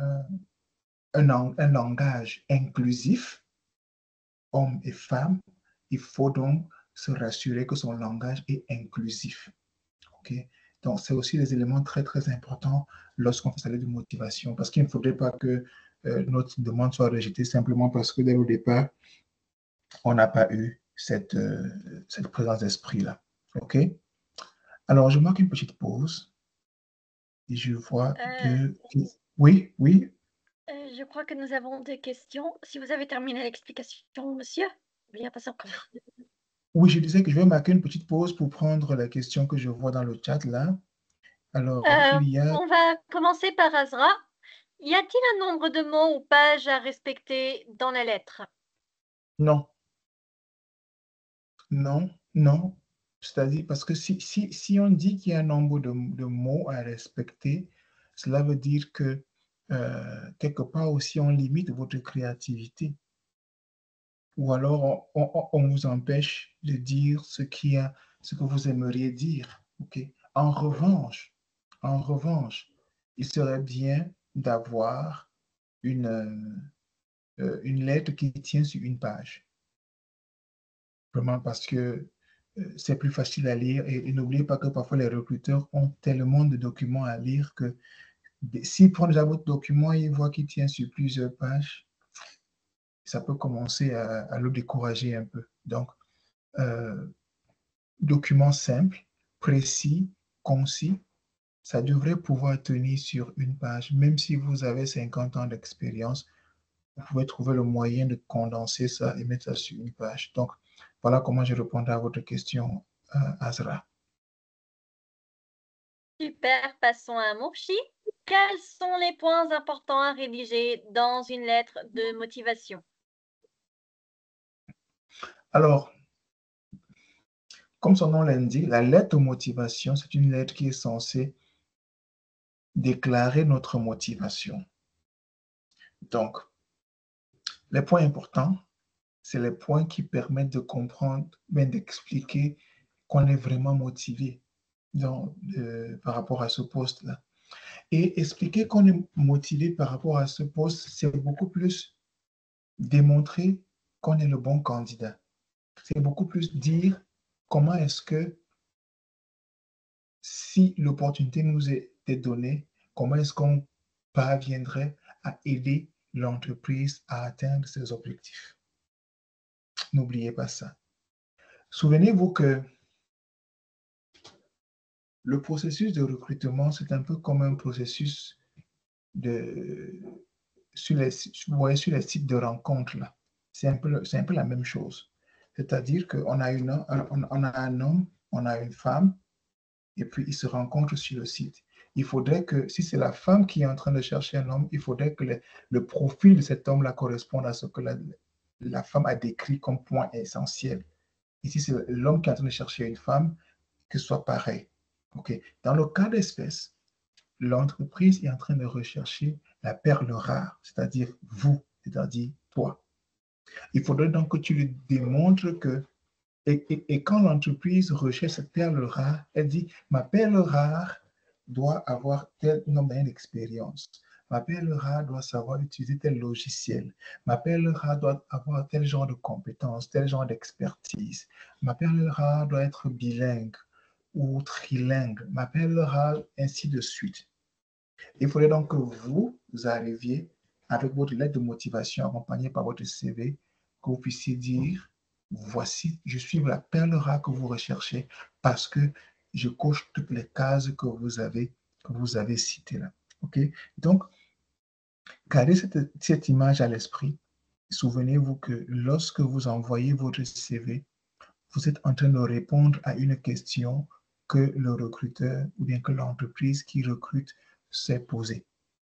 langage inclusif, hommes et femmes, il faut donc se rassurer que son langage est inclusif. Okay? Donc, c'est aussi des éléments très, très importants lorsqu'on fait parler de motivation, parce qu'il ne faudrait pas que notre demande soit rejetée simplement parce que dès le départ, on n'a pas eu cette présence d'esprit-là. OK? Alors, je marque une petite pause et je vois que... Oui, oui. Je crois que nous avons des questions. Si vous avez terminé l'explication, monsieur, il n'y a pas encore. Oui, je disais que je vais marquer une petite pause pour prendre la question que je vois dans le chat là. Alors, il y a... On va commencer par Azra. Y a-t-il un nombre de mots ou pages à respecter dans la lettre? Non. Non, non. C'est-à-dire, parce que si on dit qu'il y a un nombre de mots à respecter, cela veut dire que quelque part aussi on limite votre créativité. Ou alors on vous empêche de dire ce que vous aimeriez dire. Okay? En revanche, il serait bien d'avoir une lettre qui tient sur une page. Vraiment parce que c'est plus facile à lire et n'oubliez pas que parfois les recruteurs ont tellement de documents à lire que s'ils prennent déjà votre document et ils voient qu'il tient sur plusieurs pages, ça peut commencer à le décourager un peu. Donc, document simple, précis, concis, ça devrait pouvoir tenir sur une page. Même si vous avez 50 ans d'expérience, vous pouvez trouver le moyen de condenser ça et mettre ça sur une page. Donc, voilà comment je répondrai à votre question, Azra. Super, passons à Mourchi. Quels sont les points importants à rédiger dans une lettre de motivation? Alors, comme son nom l'indique, la lettre de motivation, c'est une lettre qui est censée déclarer notre motivation. Donc, les points importants, c'est les points qui permettent de comprendre, mais d'expliquer qu'on est vraiment motivé par rapport à ce poste-là. Et expliquer qu'on est motivé par rapport à ce poste, c'est beaucoup plus démontrer qu'on est le bon candidat. C'est beaucoup plus dire comment est-ce que, si l'opportunité nous est donnée, comment est-ce qu'on parviendrait à aider l'entreprise à atteindre ses objectifs. N'oubliez pas ça. Souvenez-vous que le processus de recrutement, c'est un peu comme un processus sur les sites de rencontres. Là. C'est un peu la même chose. C'est-à-dire qu'on a, on a un homme, on a une femme, et puis ils se rencontrent sur le site. Il faudrait que, si c'est la femme qui est en train de chercher un homme, il faudrait que le profil de cet homme-là corresponde à ce que la femme a décrit comme point essentiel. Et si c'est l'homme qui est en train de chercher une femme, que ce soit pareil. Okay. Dans le cas d'espèce, l'entreprise est en train de rechercher la perle rare, c'est-à-dire vous, c'est-à-dire toi. Il faudrait donc que tu lui démontres que, et quand l'entreprise recherche cette perle rare, elle dit, ma perle rare doit avoir tel nombre d'années d'expérience. Ma perle rare doit savoir utiliser tel logiciel. Ma perle rare doit avoir tel genre de compétences, tel genre d'expertise. Ma perle rare doit être bilingue ou trilingue. Ma perle rare, ainsi de suite. Il faudrait donc que vous arriviez avec votre lettre de motivation accompagnée par votre CV, que vous puissiez dire, voici, je suis la perle rare que vous recherchez parce que je coche toutes les cases que vous avez citées là. OK? Donc, gardez cette image à l'esprit. Souvenez-vous que lorsque vous envoyez votre CV, vous êtes en train de répondre à une question que le recruteur ou bien que l'entreprise qui recrute s'est posée.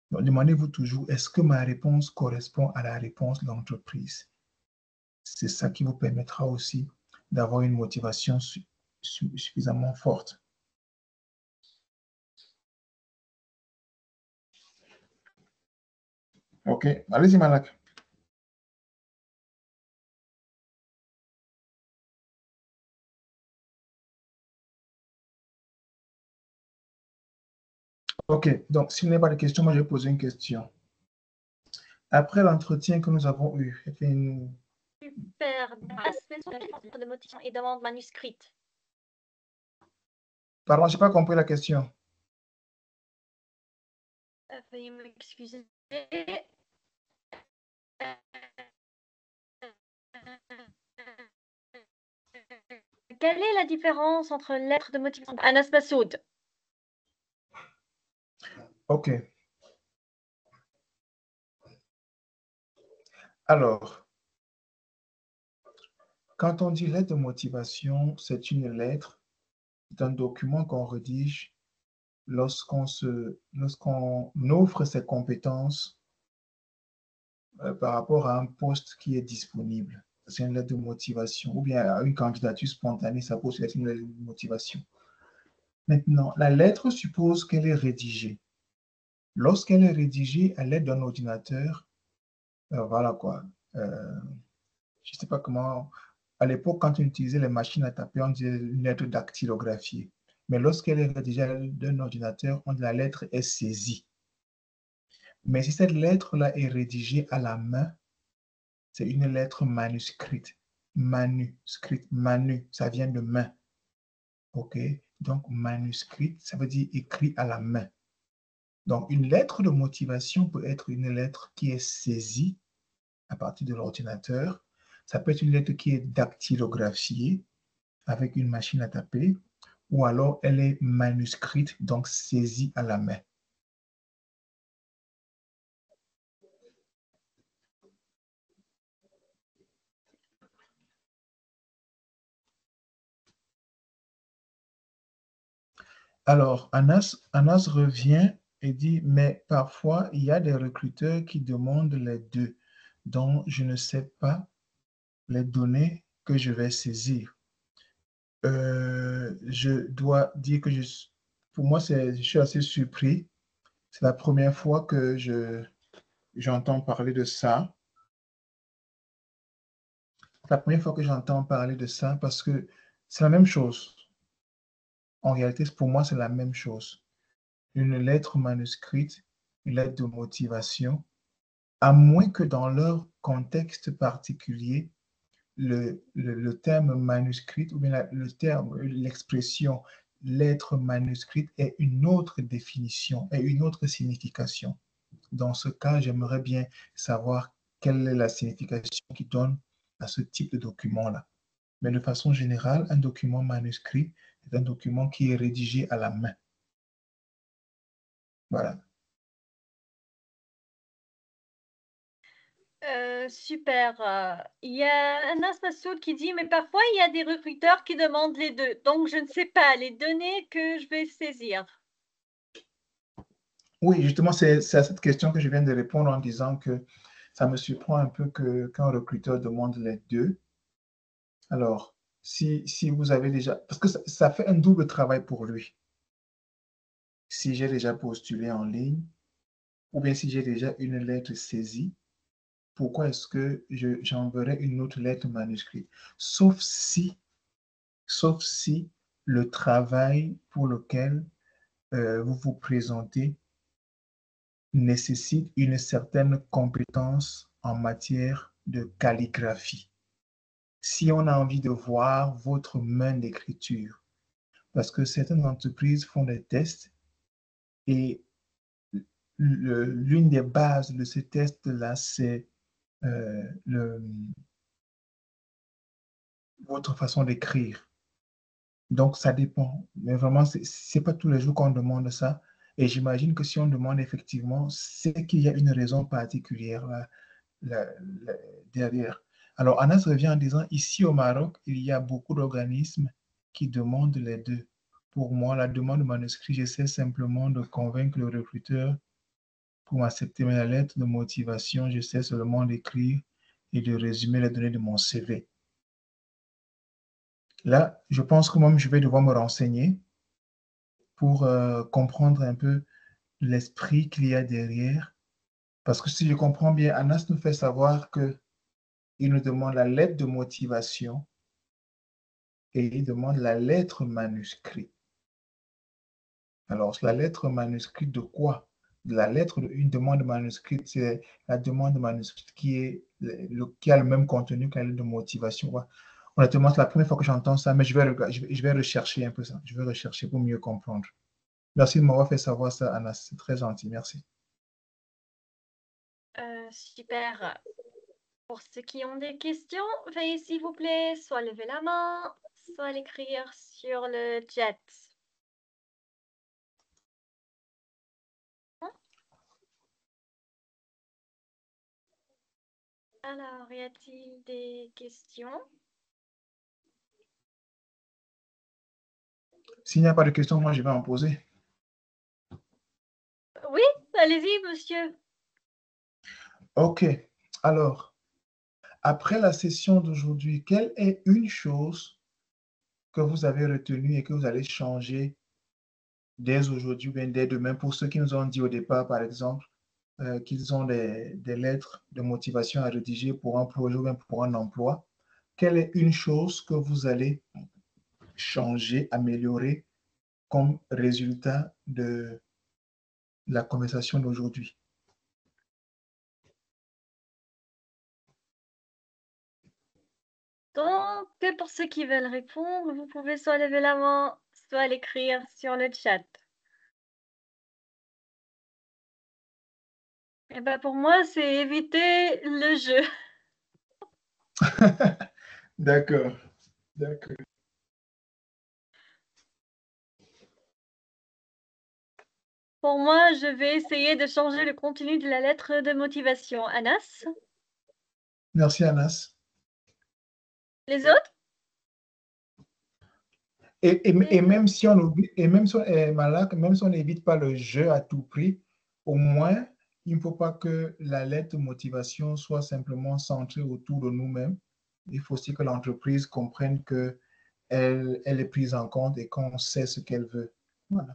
Donc, demandez-vous toujours, est-ce que ma réponse correspond à la réponse de l'entreprise? C'est ça qui vous permettra aussi d'avoir une motivation suffisamment forte. OK, allez-y, Malak. OK, donc s'il n'y a pas de questions, moi je vais poser une question. Après l'entretien que nous avons eu, Super. De motivation et demande manuscrite. Pardon, je n'ai pas compris la question. Veuillez m'excuser. Quelle est la différence entre lettre de motivation Anas Massoud? OK. Alors, quand on dit lettre de motivation, c'est une lettre, c'est un document qu'on rédige lorsqu'on offre ses compétences par rapport à un poste qui est disponible. C'est une lettre de motivation. Ou bien à une candidature spontanée, ça peut aussi être une lettre de motivation. Maintenant, la lettre suppose qu'elle est rédigée. Lorsqu'elle est rédigée à l'aide d'un ordinateur, voilà quoi. Je ne sais pas comment. À l'époque, quand on utilisait les machines à taper, on disait une lettre dactylographiée. Mais lorsqu'elle est rédigée à l'aide d'un ordinateur, la lettre est saisie. Mais si cette lettre-là est rédigée à la main, c'est une lettre manuscrite. Manuscrite, manu, ça vient de main. OK? Donc, manuscrite, ça veut dire écrit à la main. Donc, une lettre de motivation peut être une lettre qui est saisie à partir de l'ordinateur. Ça peut être une lettre qui est dactylographiée avec une machine à taper, ou alors elle est manuscrite, donc saisie à la main. Alors, Anas revient et dit, mais parfois, il y a des recruteurs qui demandent les deux, dont je ne sais pas les données que je vais saisir. Je dois dire que pour moi, je suis assez surpris. C'est la première fois que j'entends parler de ça. C'est la première fois que j'entends parler de ça parce que c'est la même chose. En réalité, pour moi, c'est la même chose. Une lettre manuscrite, une lettre de motivation, à moins que dans leur contexte particulier, le terme manuscrite ou bien l'expression lettre manuscrite ait une autre définition et une autre signification. Dans ce cas, j'aimerais bien savoir quelle est la signification qu'ils donnent à ce type de document-là. Mais de façon générale, un document manuscrit est un document qui est rédigé à la main. Voilà. Super. Il y a Anas Massoud qui dit, mais parfois il y a des recruteurs qui demandent les deux. Donc, je ne sais pas les données que je vais saisir. Oui, justement, c'est à cette question que je viens de répondre en disant que ça me surprend un peu qu'un recruteur demande les deux. Alors, si vous avez déjà... Parce que ça fait un double travail pour lui. Si j'ai déjà postulé en ligne, ou bien si j'ai déjà une lettre saisie, pourquoi est-ce que j'enverrai une autre lettre manuscrite? Sauf si le travail pour lequel vous vous présentez nécessite une certaine compétence en matière de calligraphie. Si on a envie de voir votre main d'écriture, parce que certaines entreprises font des tests et l'une des bases de ces tests-là, c'est votre façon d'écrire. Donc, ça dépend. Mais vraiment, ce n'est pas tous les jours qu'on demande ça. Et j'imagine que si on demande effectivement, c'est qu'il y a une raison particulière derrière. Alors, Anas revient en disant, ici au Maroc, il y a beaucoup d'organismes qui demandent les deux. Pour moi, la demande manuscrit, j'essaie simplement de convaincre le recruteur pour m'accepter la lettre de motivation, je sais seulement d'écrire et de résumer les données de mon CV. Là, je pense que moi, je vais devoir me renseigner pour comprendre un peu l'esprit qu'il y a derrière. Parce que si je comprends bien, Anas nous fait savoir qu'il nous demande la lettre de motivation et il demande la lettre manuscrite. Alors, la lettre manuscrite de quoi? Une demande manuscrite, c'est la demande manuscrite qui a le même contenu que la lettre de motivation. Honnêtement, c'est la première fois que j'entends ça, mais je vais rechercher un peu ça. Je vais rechercher pour mieux comprendre. Merci de m'avoir fait savoir ça, Anna. C'est très gentil. Merci. Super. Pour ceux qui ont des questions, veuillez s'il vous plaît soit lever la main, soit l'écrire sur le chat. Alors, y a-t-il des questions? S'il n'y a pas de questions, moi, je vais en poser. Oui, allez-y, monsieur. OK. Alors, après la session d'aujourd'hui, quelle est une chose que vous avez retenue et que vous allez changer dès aujourd'hui ou bien dès demain pour ceux qui nous ont dit au départ, par exemple, qu'ils ont des lettres de motivation à rédiger pour un projet ou bien pour un emploi? Quelle est une chose que vous allez changer, améliorer comme résultat de la conversation d'aujourd'hui? Donc, pour ceux qui veulent répondre, vous pouvez soit lever la main, soit l'écrire sur le chat. Et ben pour moi, c'est éviter le jeu. D'accord, d'accord. Pour moi, je vais essayer de changer le contenu de la lettre de motivation. Anas? Merci, Anas. Les autres? Et même si on oublie, et même si on est malade, même si on n'évite pas le jeu à tout prix, au moins, il ne faut pas que la lettre de motivation soit simplement centrée autour de nous-mêmes. Il faut aussi que l'entreprise comprenne que elle est prise en compte et qu'on sait ce qu'elle veut. Voilà.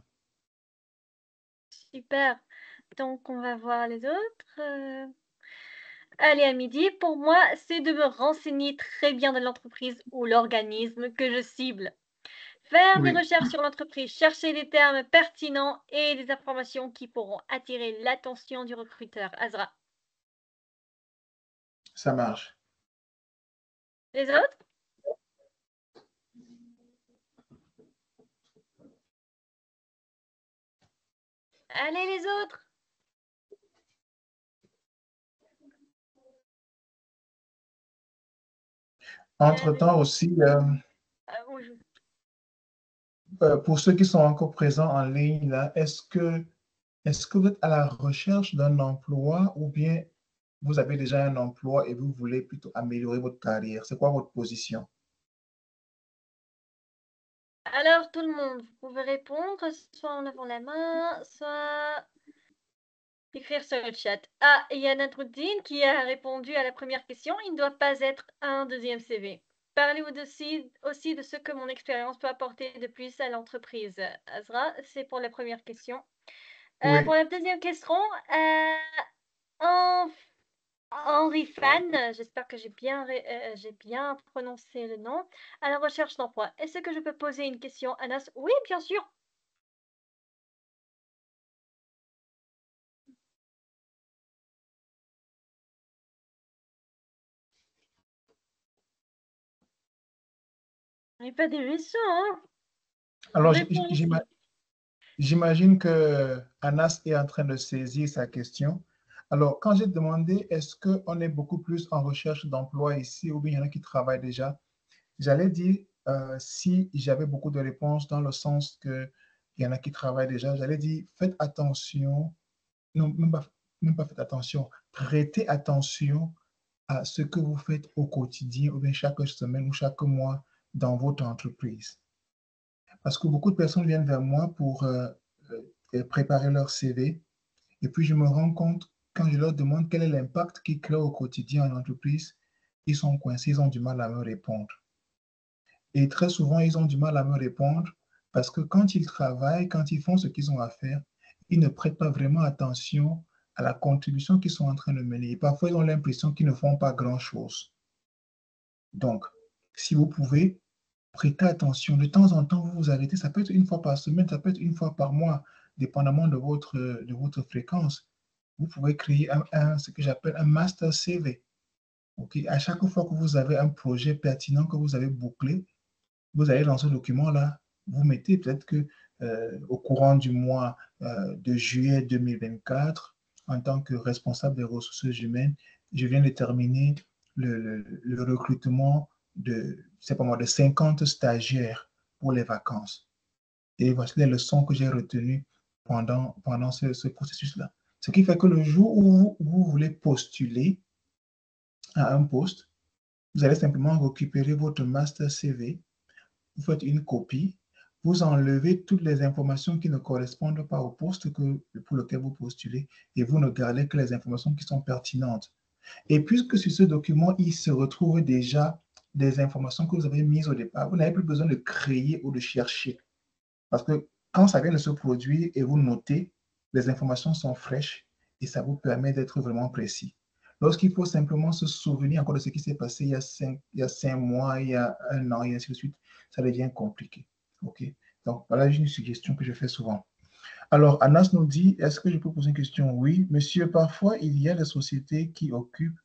Super. Donc, on va voir les autres. Allez, à midi, pour moi, c'est de me renseigner très bien de l'entreprise ou l'organisme que je cible. Faire des Oui, recherches sur l'entreprise, chercher des termes pertinents et des informations qui pourront attirer l'attention du recruteur. Azra. ça marche. Les autres? Allez, les autres? Entre-temps aussi, Oui. pour ceux qui sont encore présents en ligne, là, est-ce que vous êtes à la recherche d'un emploi ou bien vous avez déjà un emploi et vous voulez plutôt améliorer votre carrière? C'est quoi votre position? Alors, tout le monde, vous pouvez répondre soit en levant la main, soit écrire sur le chat. Ah, il y a Nadruddin qui a répondu à la première question. Il ne doit pas être un deuxième CV. Parlez-vous aussi de ce que mon expérience peut apporter de plus à l'entreprise. Azra, c'est pour la première question. Oui, Pour la deuxième question, Henri Fan, j'espère que j'ai bien prononcé le nom, à la recherche d'emploi. Est-ce que je peux poser une question, Anas? Oui, bien sûr. Il n'y a pas d'émission, hein? alors Réponds aussi. j'imagine que Anas est en train de saisir sa question. Alors, quand j'ai demandé est-ce qu'on est beaucoup plus en recherche d'emploi ici ou bien il y en a qui travaillent déjà, j'allais dire si j'avais beaucoup de réponses dans le sens qu'il y en a qui travaillent déjà, j'allais dire faites attention, non, même pas faites attention, prêtez attention à ce que vous faites au quotidien ou bien chaque semaine ou chaque mois dans votre entreprise. Parce que beaucoup de personnes viennent vers moi pour préparer leur CV Et puis, je me rends compte, quand je leur demande quel est l'impact qu'ils créent au quotidien en entreprise, ils sont coincés, ils ont du mal à me répondre. Et très souvent, ils ont du mal à me répondre parce que quand ils travaillent, quand ils font ce qu'ils ont à faire, ils ne prêtent pas vraiment attention à la contribution qu'ils sont en train de mener. Et parfois, ils ont l'impression qu'ils ne font pas grand-chose. Donc, si vous pouvez, prêtez attention. De temps en temps, vous vous arrêtez. Ça peut être une fois par semaine, ça peut être une fois par mois, dépendamment de votre fréquence. Vous pouvez créer ce que j'appelle un master CV. Okay? À chaque fois que vous avez un projet pertinent que vous avez bouclé, vous allez dans ce document-là, vous mettez peut-être que au courant du mois de juillet 2024, en tant que responsable des ressources humaines, je viens de terminer le recrutement c'est pas moi, de 50 stagiaires pour les vacances. Et voici les leçons que j'ai retenues pendant ce processus-là. Ce qui fait que le jour où vous voulez postuler à un poste, vous allez simplement récupérer votre master CV, vous faites une copie, vous enlevez toutes les informations qui ne correspondent pas au poste pour lequel vous postulez et vous ne gardez que les informations qui sont pertinentes. Et puisque sur ce document, il se retrouve déjà des informations que vous avez mises au départ, vous n'avez plus besoin de créer ou de chercher. Parce que quand ça vient de se produire et vous notez, les informations sont fraîches et ça vous permet d'être vraiment précis. Lorsqu'il faut simplement se souvenir encore de ce qui s'est passé il y a 5 mois, il y a 1 an, et ainsi de suite, ça devient compliqué. OK? Donc, voilà une suggestion que je fais souvent. Alors, Anas nous dit, est-ce que je peux poser une question? Oui, monsieur, parfois, il y a des sociétés qui occupent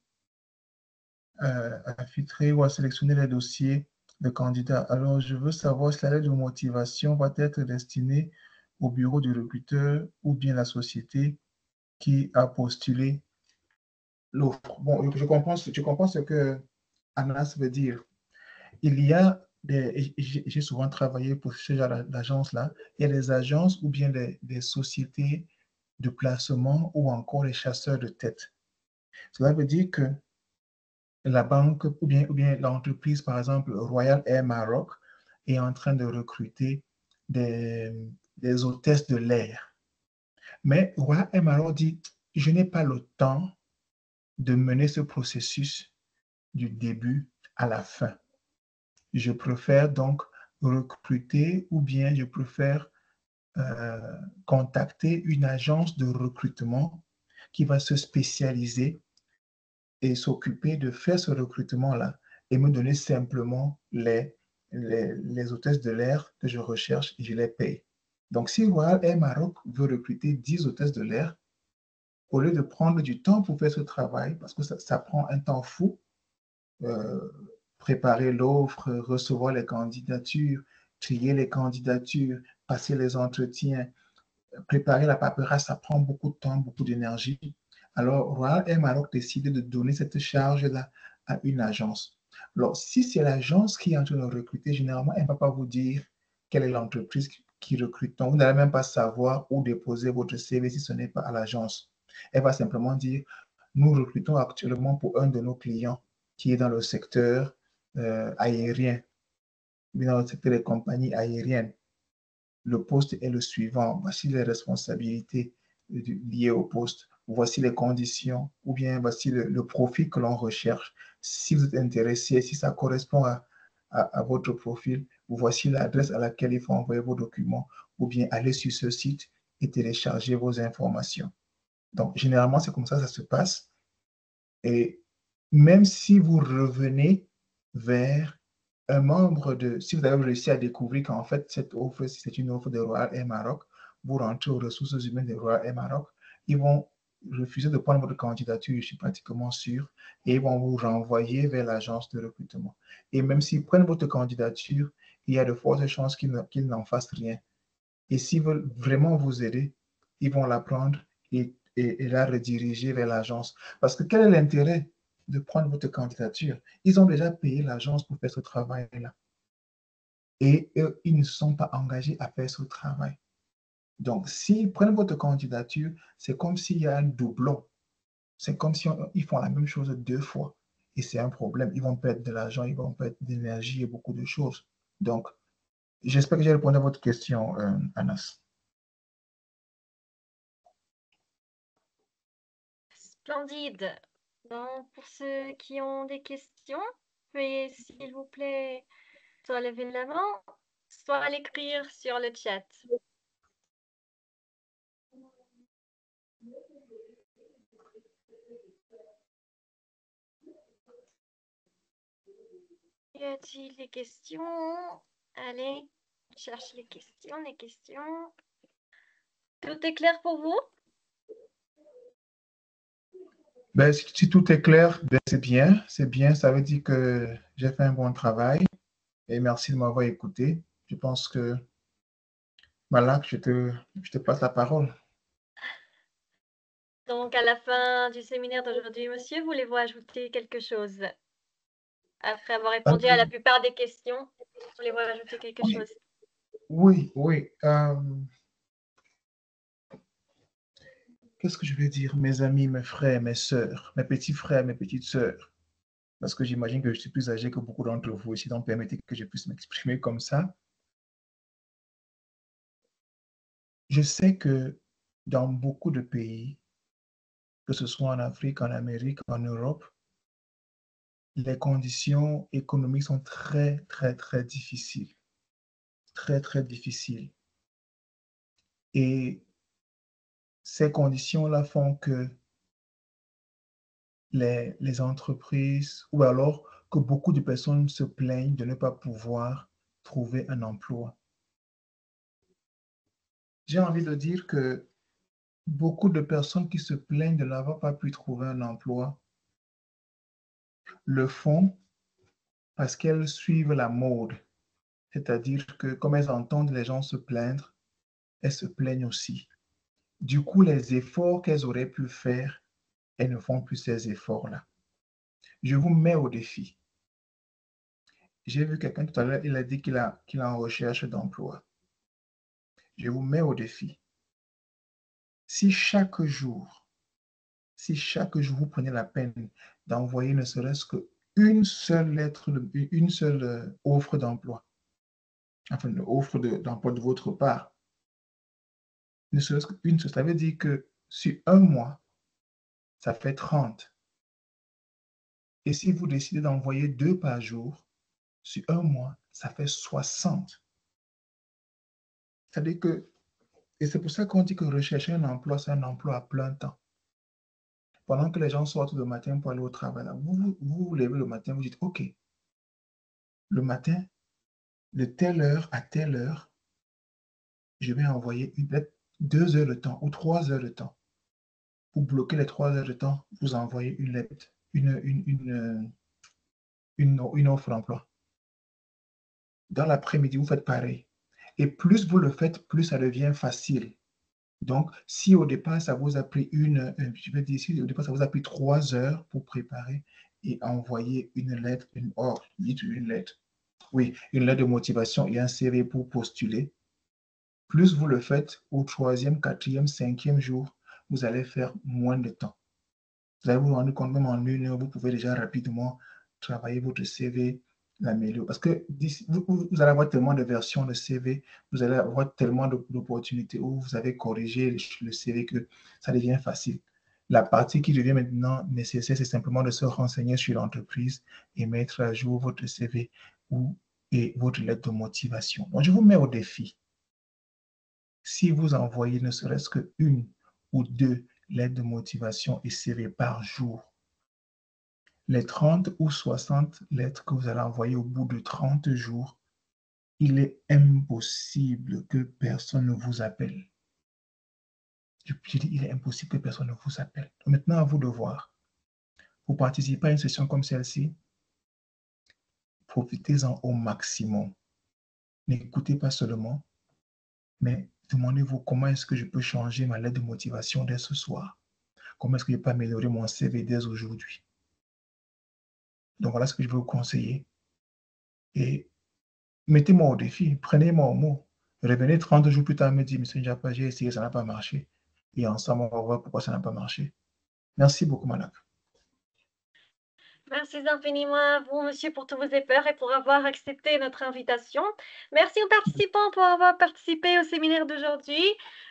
à filtrer ou à sélectionner les dossiers de candidats. Alors, je veux savoir si la lettre de motivation va être destinée au bureau du recruteur ou bien la société qui a postulé l'offre. Bon, je comprends ce que Anas veut dire. Il y a j'ai souvent travaillé pour ce genre d'agence-là. Il y a des agences ou bien des sociétés de placement ou encore les chasseurs de tête. Cela veut dire que la banque ou bien l'entreprise, par exemple, Royal Air Maroc, est en train de recruter des, des hôtesses de l'air. Mais Royal Air Maroc dit, je n'ai pas le temps de mener ce processus du début à la fin. Je préfère donc recruter ou bien je préfère contacter une agence de recrutement qui va se spécialiser et s'occuper de faire ce recrutement-là et me donner simplement les hôtesses de l'air que je recherche et je les paye. Donc, si Royal Air Maroc veut recruter 10 hôtesses de l'air, au lieu de prendre du temps pour faire ce travail, parce que ça prend un temps fou, préparer l'offre, recevoir les candidatures, trier les candidatures, passer les entretiens, préparer la paperasse, ça prend beaucoup de temps, beaucoup d'énergie. Alors, Royal Air Maroc décide de donner cette charge-là à une agence. Alors, si c'est l'agence qui est en train de recruter, généralement, elle ne va pas vous dire quelle est l'entreprise qui recrute. Donc, vous n'allez même pas savoir où déposer votre CV si ce n'est pas à l'agence. Elle va simplement dire, nous recrutons actuellement pour un de nos clients qui est dans le secteur aérien, dans le secteur des compagnies aériennes. Le poste est le suivant. Voici les responsabilités liées au poste. Voici les conditions ou bien voici le profil que l'on recherche. Si vous êtes intéressé, si ça correspond à votre profil, voici l'adresse à laquelle il faut envoyer vos documents ou bien aller sur ce site et télécharger vos informations. Donc, généralement, c'est comme ça que ça se passe. Et même si vous revenez vers un membre si vous avez réussi à découvrir qu'en fait, cette offre, si c'est une offre de Royal Air Maroc, vous rentrez aux ressources humaines de Royal Air Maroc, ils vont refuser de prendre votre candidature, je suis pratiquement sûr, et ils vont vous renvoyer vers l'agence de recrutement. Et même s'ils prennent votre candidature, il y a de fortes chances qu'ils n'en fassent rien. Et s'ils veulent vraiment vous aider, ils vont la prendre et la rediriger vers l'agence. Parce que quel est l'intérêt de prendre votre candidature? Ils ont déjà payé l'agence pour faire ce travail-là. Et eux, ils ne sont pas engagés à faire ce travail. Donc, s'ils prennent votre candidature, c'est comme s'il y a un doublon. C'est comme si ils font la même chose 2 fois. Et c'est un problème. Ils vont perdre de l'argent, ils vont perdre de l'énergie et beaucoup de choses. Donc, j'espère que j'ai répondu à votre question, Anas. Splendide. Donc, pour ceux qui ont des questions, veuillez, s'il vous plaît, soit lever la main, soit l'écrire sur le chat. Y a-t-il des questions? Allez, on cherche les questions, les questions. Tout est clair pour vous? Ben, si tout est clair, ben, c'est bien, ça veut dire que j'ai fait un bon travail et merci de m'avoir écouté. Je pense que, Malak, je te passe la parole. Donc, à la fin du séminaire d'aujourd'hui, monsieur, voulez-vous ajouter quelque chose? Après avoir répondu à la plupart des questions, voulez-vous ajouter quelque Oui, chose? oui. Qu'est-ce que je vais dire, mes amis, mes frères, mes sœurs, mes petits frères, mes petites sœurs? Parce que j'imagine que je suis plus âgé que beaucoup d'entre vous ici, donc permettez que je puisse m'exprimer comme ça. Je sais que dans beaucoup de pays, que ce soit en Afrique, en Amérique, en Europe, les conditions économiques sont très, très, très difficiles. Très, très difficiles. Et ces conditions-là font que les entreprises, ou alors que beaucoup de personnes se plaignent de ne pas pouvoir trouver un emploi. J'ai envie de dire que beaucoup de personnes qui se plaignent de n'avoir pas pu trouver un emploi le font parce qu'elles suivent la mode. C'est-à-dire que comme elles entendent les gens se plaindre, elles se plaignent aussi. Du coup, les efforts qu'elles auraient pu faire, elles ne font plus ces efforts-là. Je vous mets au défi. J'ai vu quelqu'un tout à l'heure, il a dit qu'il est en recherche d'emploi. Je vous mets au défi. Si chaque jour, vous prenez la peine d'envoyer ne serait-ce qu'une seule lettre, une seule offre d'emploi, enfin, une offre d'emploi de votre part, ne serait-ce qu'une seule, ça veut dire que sur un mois, ça fait 30. Et si vous décidez d'envoyer 2 par jour, sur un mois, ça fait 60. C'est-à-dire que, et c'est pour ça qu'on dit que rechercher un emploi, c'est un emploi à plein temps. Pendant que les gens sortent le matin pour aller au travail, là, vous levez le matin, vous dites, OK, le matin, de telle heure à telle heure, je vais envoyer une lettre, 2 heures de temps ou 3 heures de temps. Vous bloquez les 3 heures de temps, vous envoyez une lettre, une offre d'emploi. Dans l'après-midi, vous faites pareil. Et plus vous le faites, plus ça devient facile. Donc, si au départ, ça vous a pris je vais dire, si au départ, ça vous a pris 3 heures pour préparer et envoyer une lettre, une lettre, oui, une lettre de motivation et un CV pour postuler, plus vous le faites au 3e, 4e, 5e jour, vous allez faire moins de temps. Vous allez vous rendre compte, même en 1 heure, vous pouvez déjà rapidement travailler votre CV, l'améliorer. Parce que vous allez avoir tellement de versions de CV, vous allez avoir tellement d'opportunités où vous avez corrigé le CV que ça devient facile. La partie qui devient maintenant nécessaire, c'est simplement de se renseigner sur l'entreprise et mettre à jour votre CV et votre lettre de motivation. Donc, je vous mets au défi. Si vous envoyez ne serait-ce qu'une ou 2 lettres de motivation et CV par jour, les 30 ou 60 lettres que vous allez envoyer au bout de 30 jours, il est impossible que personne ne vous appelle. Je dis, il est impossible que personne ne vous appelle. Donc maintenant, à vous de voir. Pour participer à une session comme celle-ci, profitez-en au maximum. N'écoutez pas seulement, mais demandez-vous comment est-ce que je peux changer ma lettre de motivation dès ce soir. Comment est-ce que je peux améliorer mon CV dès aujourd'hui. Donc voilà ce que je veux vous conseiller. Et mettez-moi au défi, prenez-moi au mot. Revenez 30 jours plus tard me dire, Monsieur Njapa, j'ai essayé, ça n'a pas marché. Et ensemble, on va voir pourquoi ça n'a pas marché. Merci beaucoup, Malak. Merci infiniment à vous, monsieur, pour tous vos efforts et pour avoir accepté notre invitation. Merci aux participants pour avoir participé au séminaire d'aujourd'hui.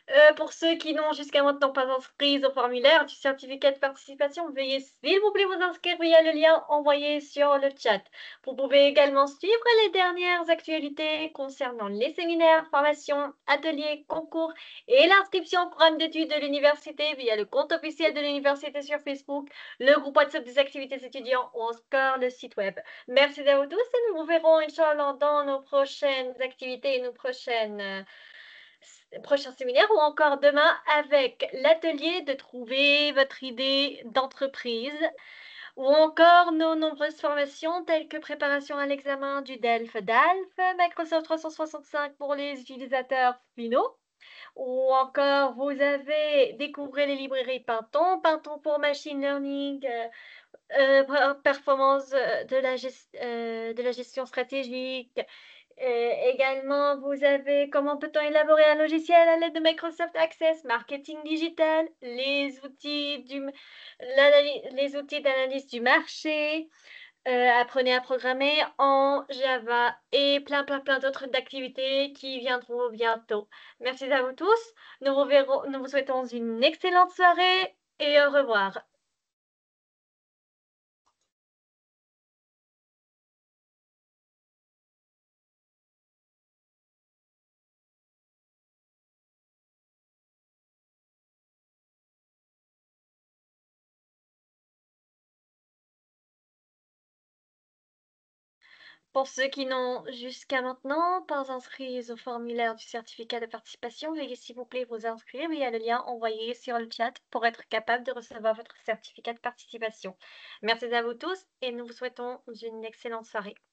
Pour ceux qui n'ont jusqu'à maintenant pas inscrit au formulaire du certificat de participation, veuillez s'il vous plaît vous inscrire via le lien envoyé sur le chat. Vous pouvez également suivre les dernières actualités concernant les séminaires, formations, ateliers, concours et l'inscription au programme d'études de l'université via le compte officiel de l'université sur Facebook, le groupe WhatsApp des activités étudiants ou encore le site web. Merci à vous tous et nous vous verrons, Inch'Allah, dans nos prochaines activités et nos prochains séminaires ou encore demain avec l'atelier de trouver votre idée d'entreprise ou encore nos nombreuses formations telles que préparation à l'examen du DELF, Microsoft 365 pour les utilisateurs finaux. Ou encore, vous avez découvert les librairies Pinton pour Machine Learning, performance de la gestion stratégique. Également, vous avez comment peut-on élaborer un logiciel à l'aide de Microsoft Access, marketing digital, les outils d'analyse du marché, apprenez à programmer en Java et plein d'autres activités qui viendront bientôt. Merci à vous tous. Nous vous souhaitons une excellente soirée et au revoir. Pour ceux qui n'ont jusqu'à maintenant pas inscrit au formulaire du certificat de participation, veuillez s'il vous plaît vous inscrire via le lien envoyé sur le chat pour être capable de recevoir votre certificat de participation. Merci à vous tous et nous vous souhaitons une excellente soirée.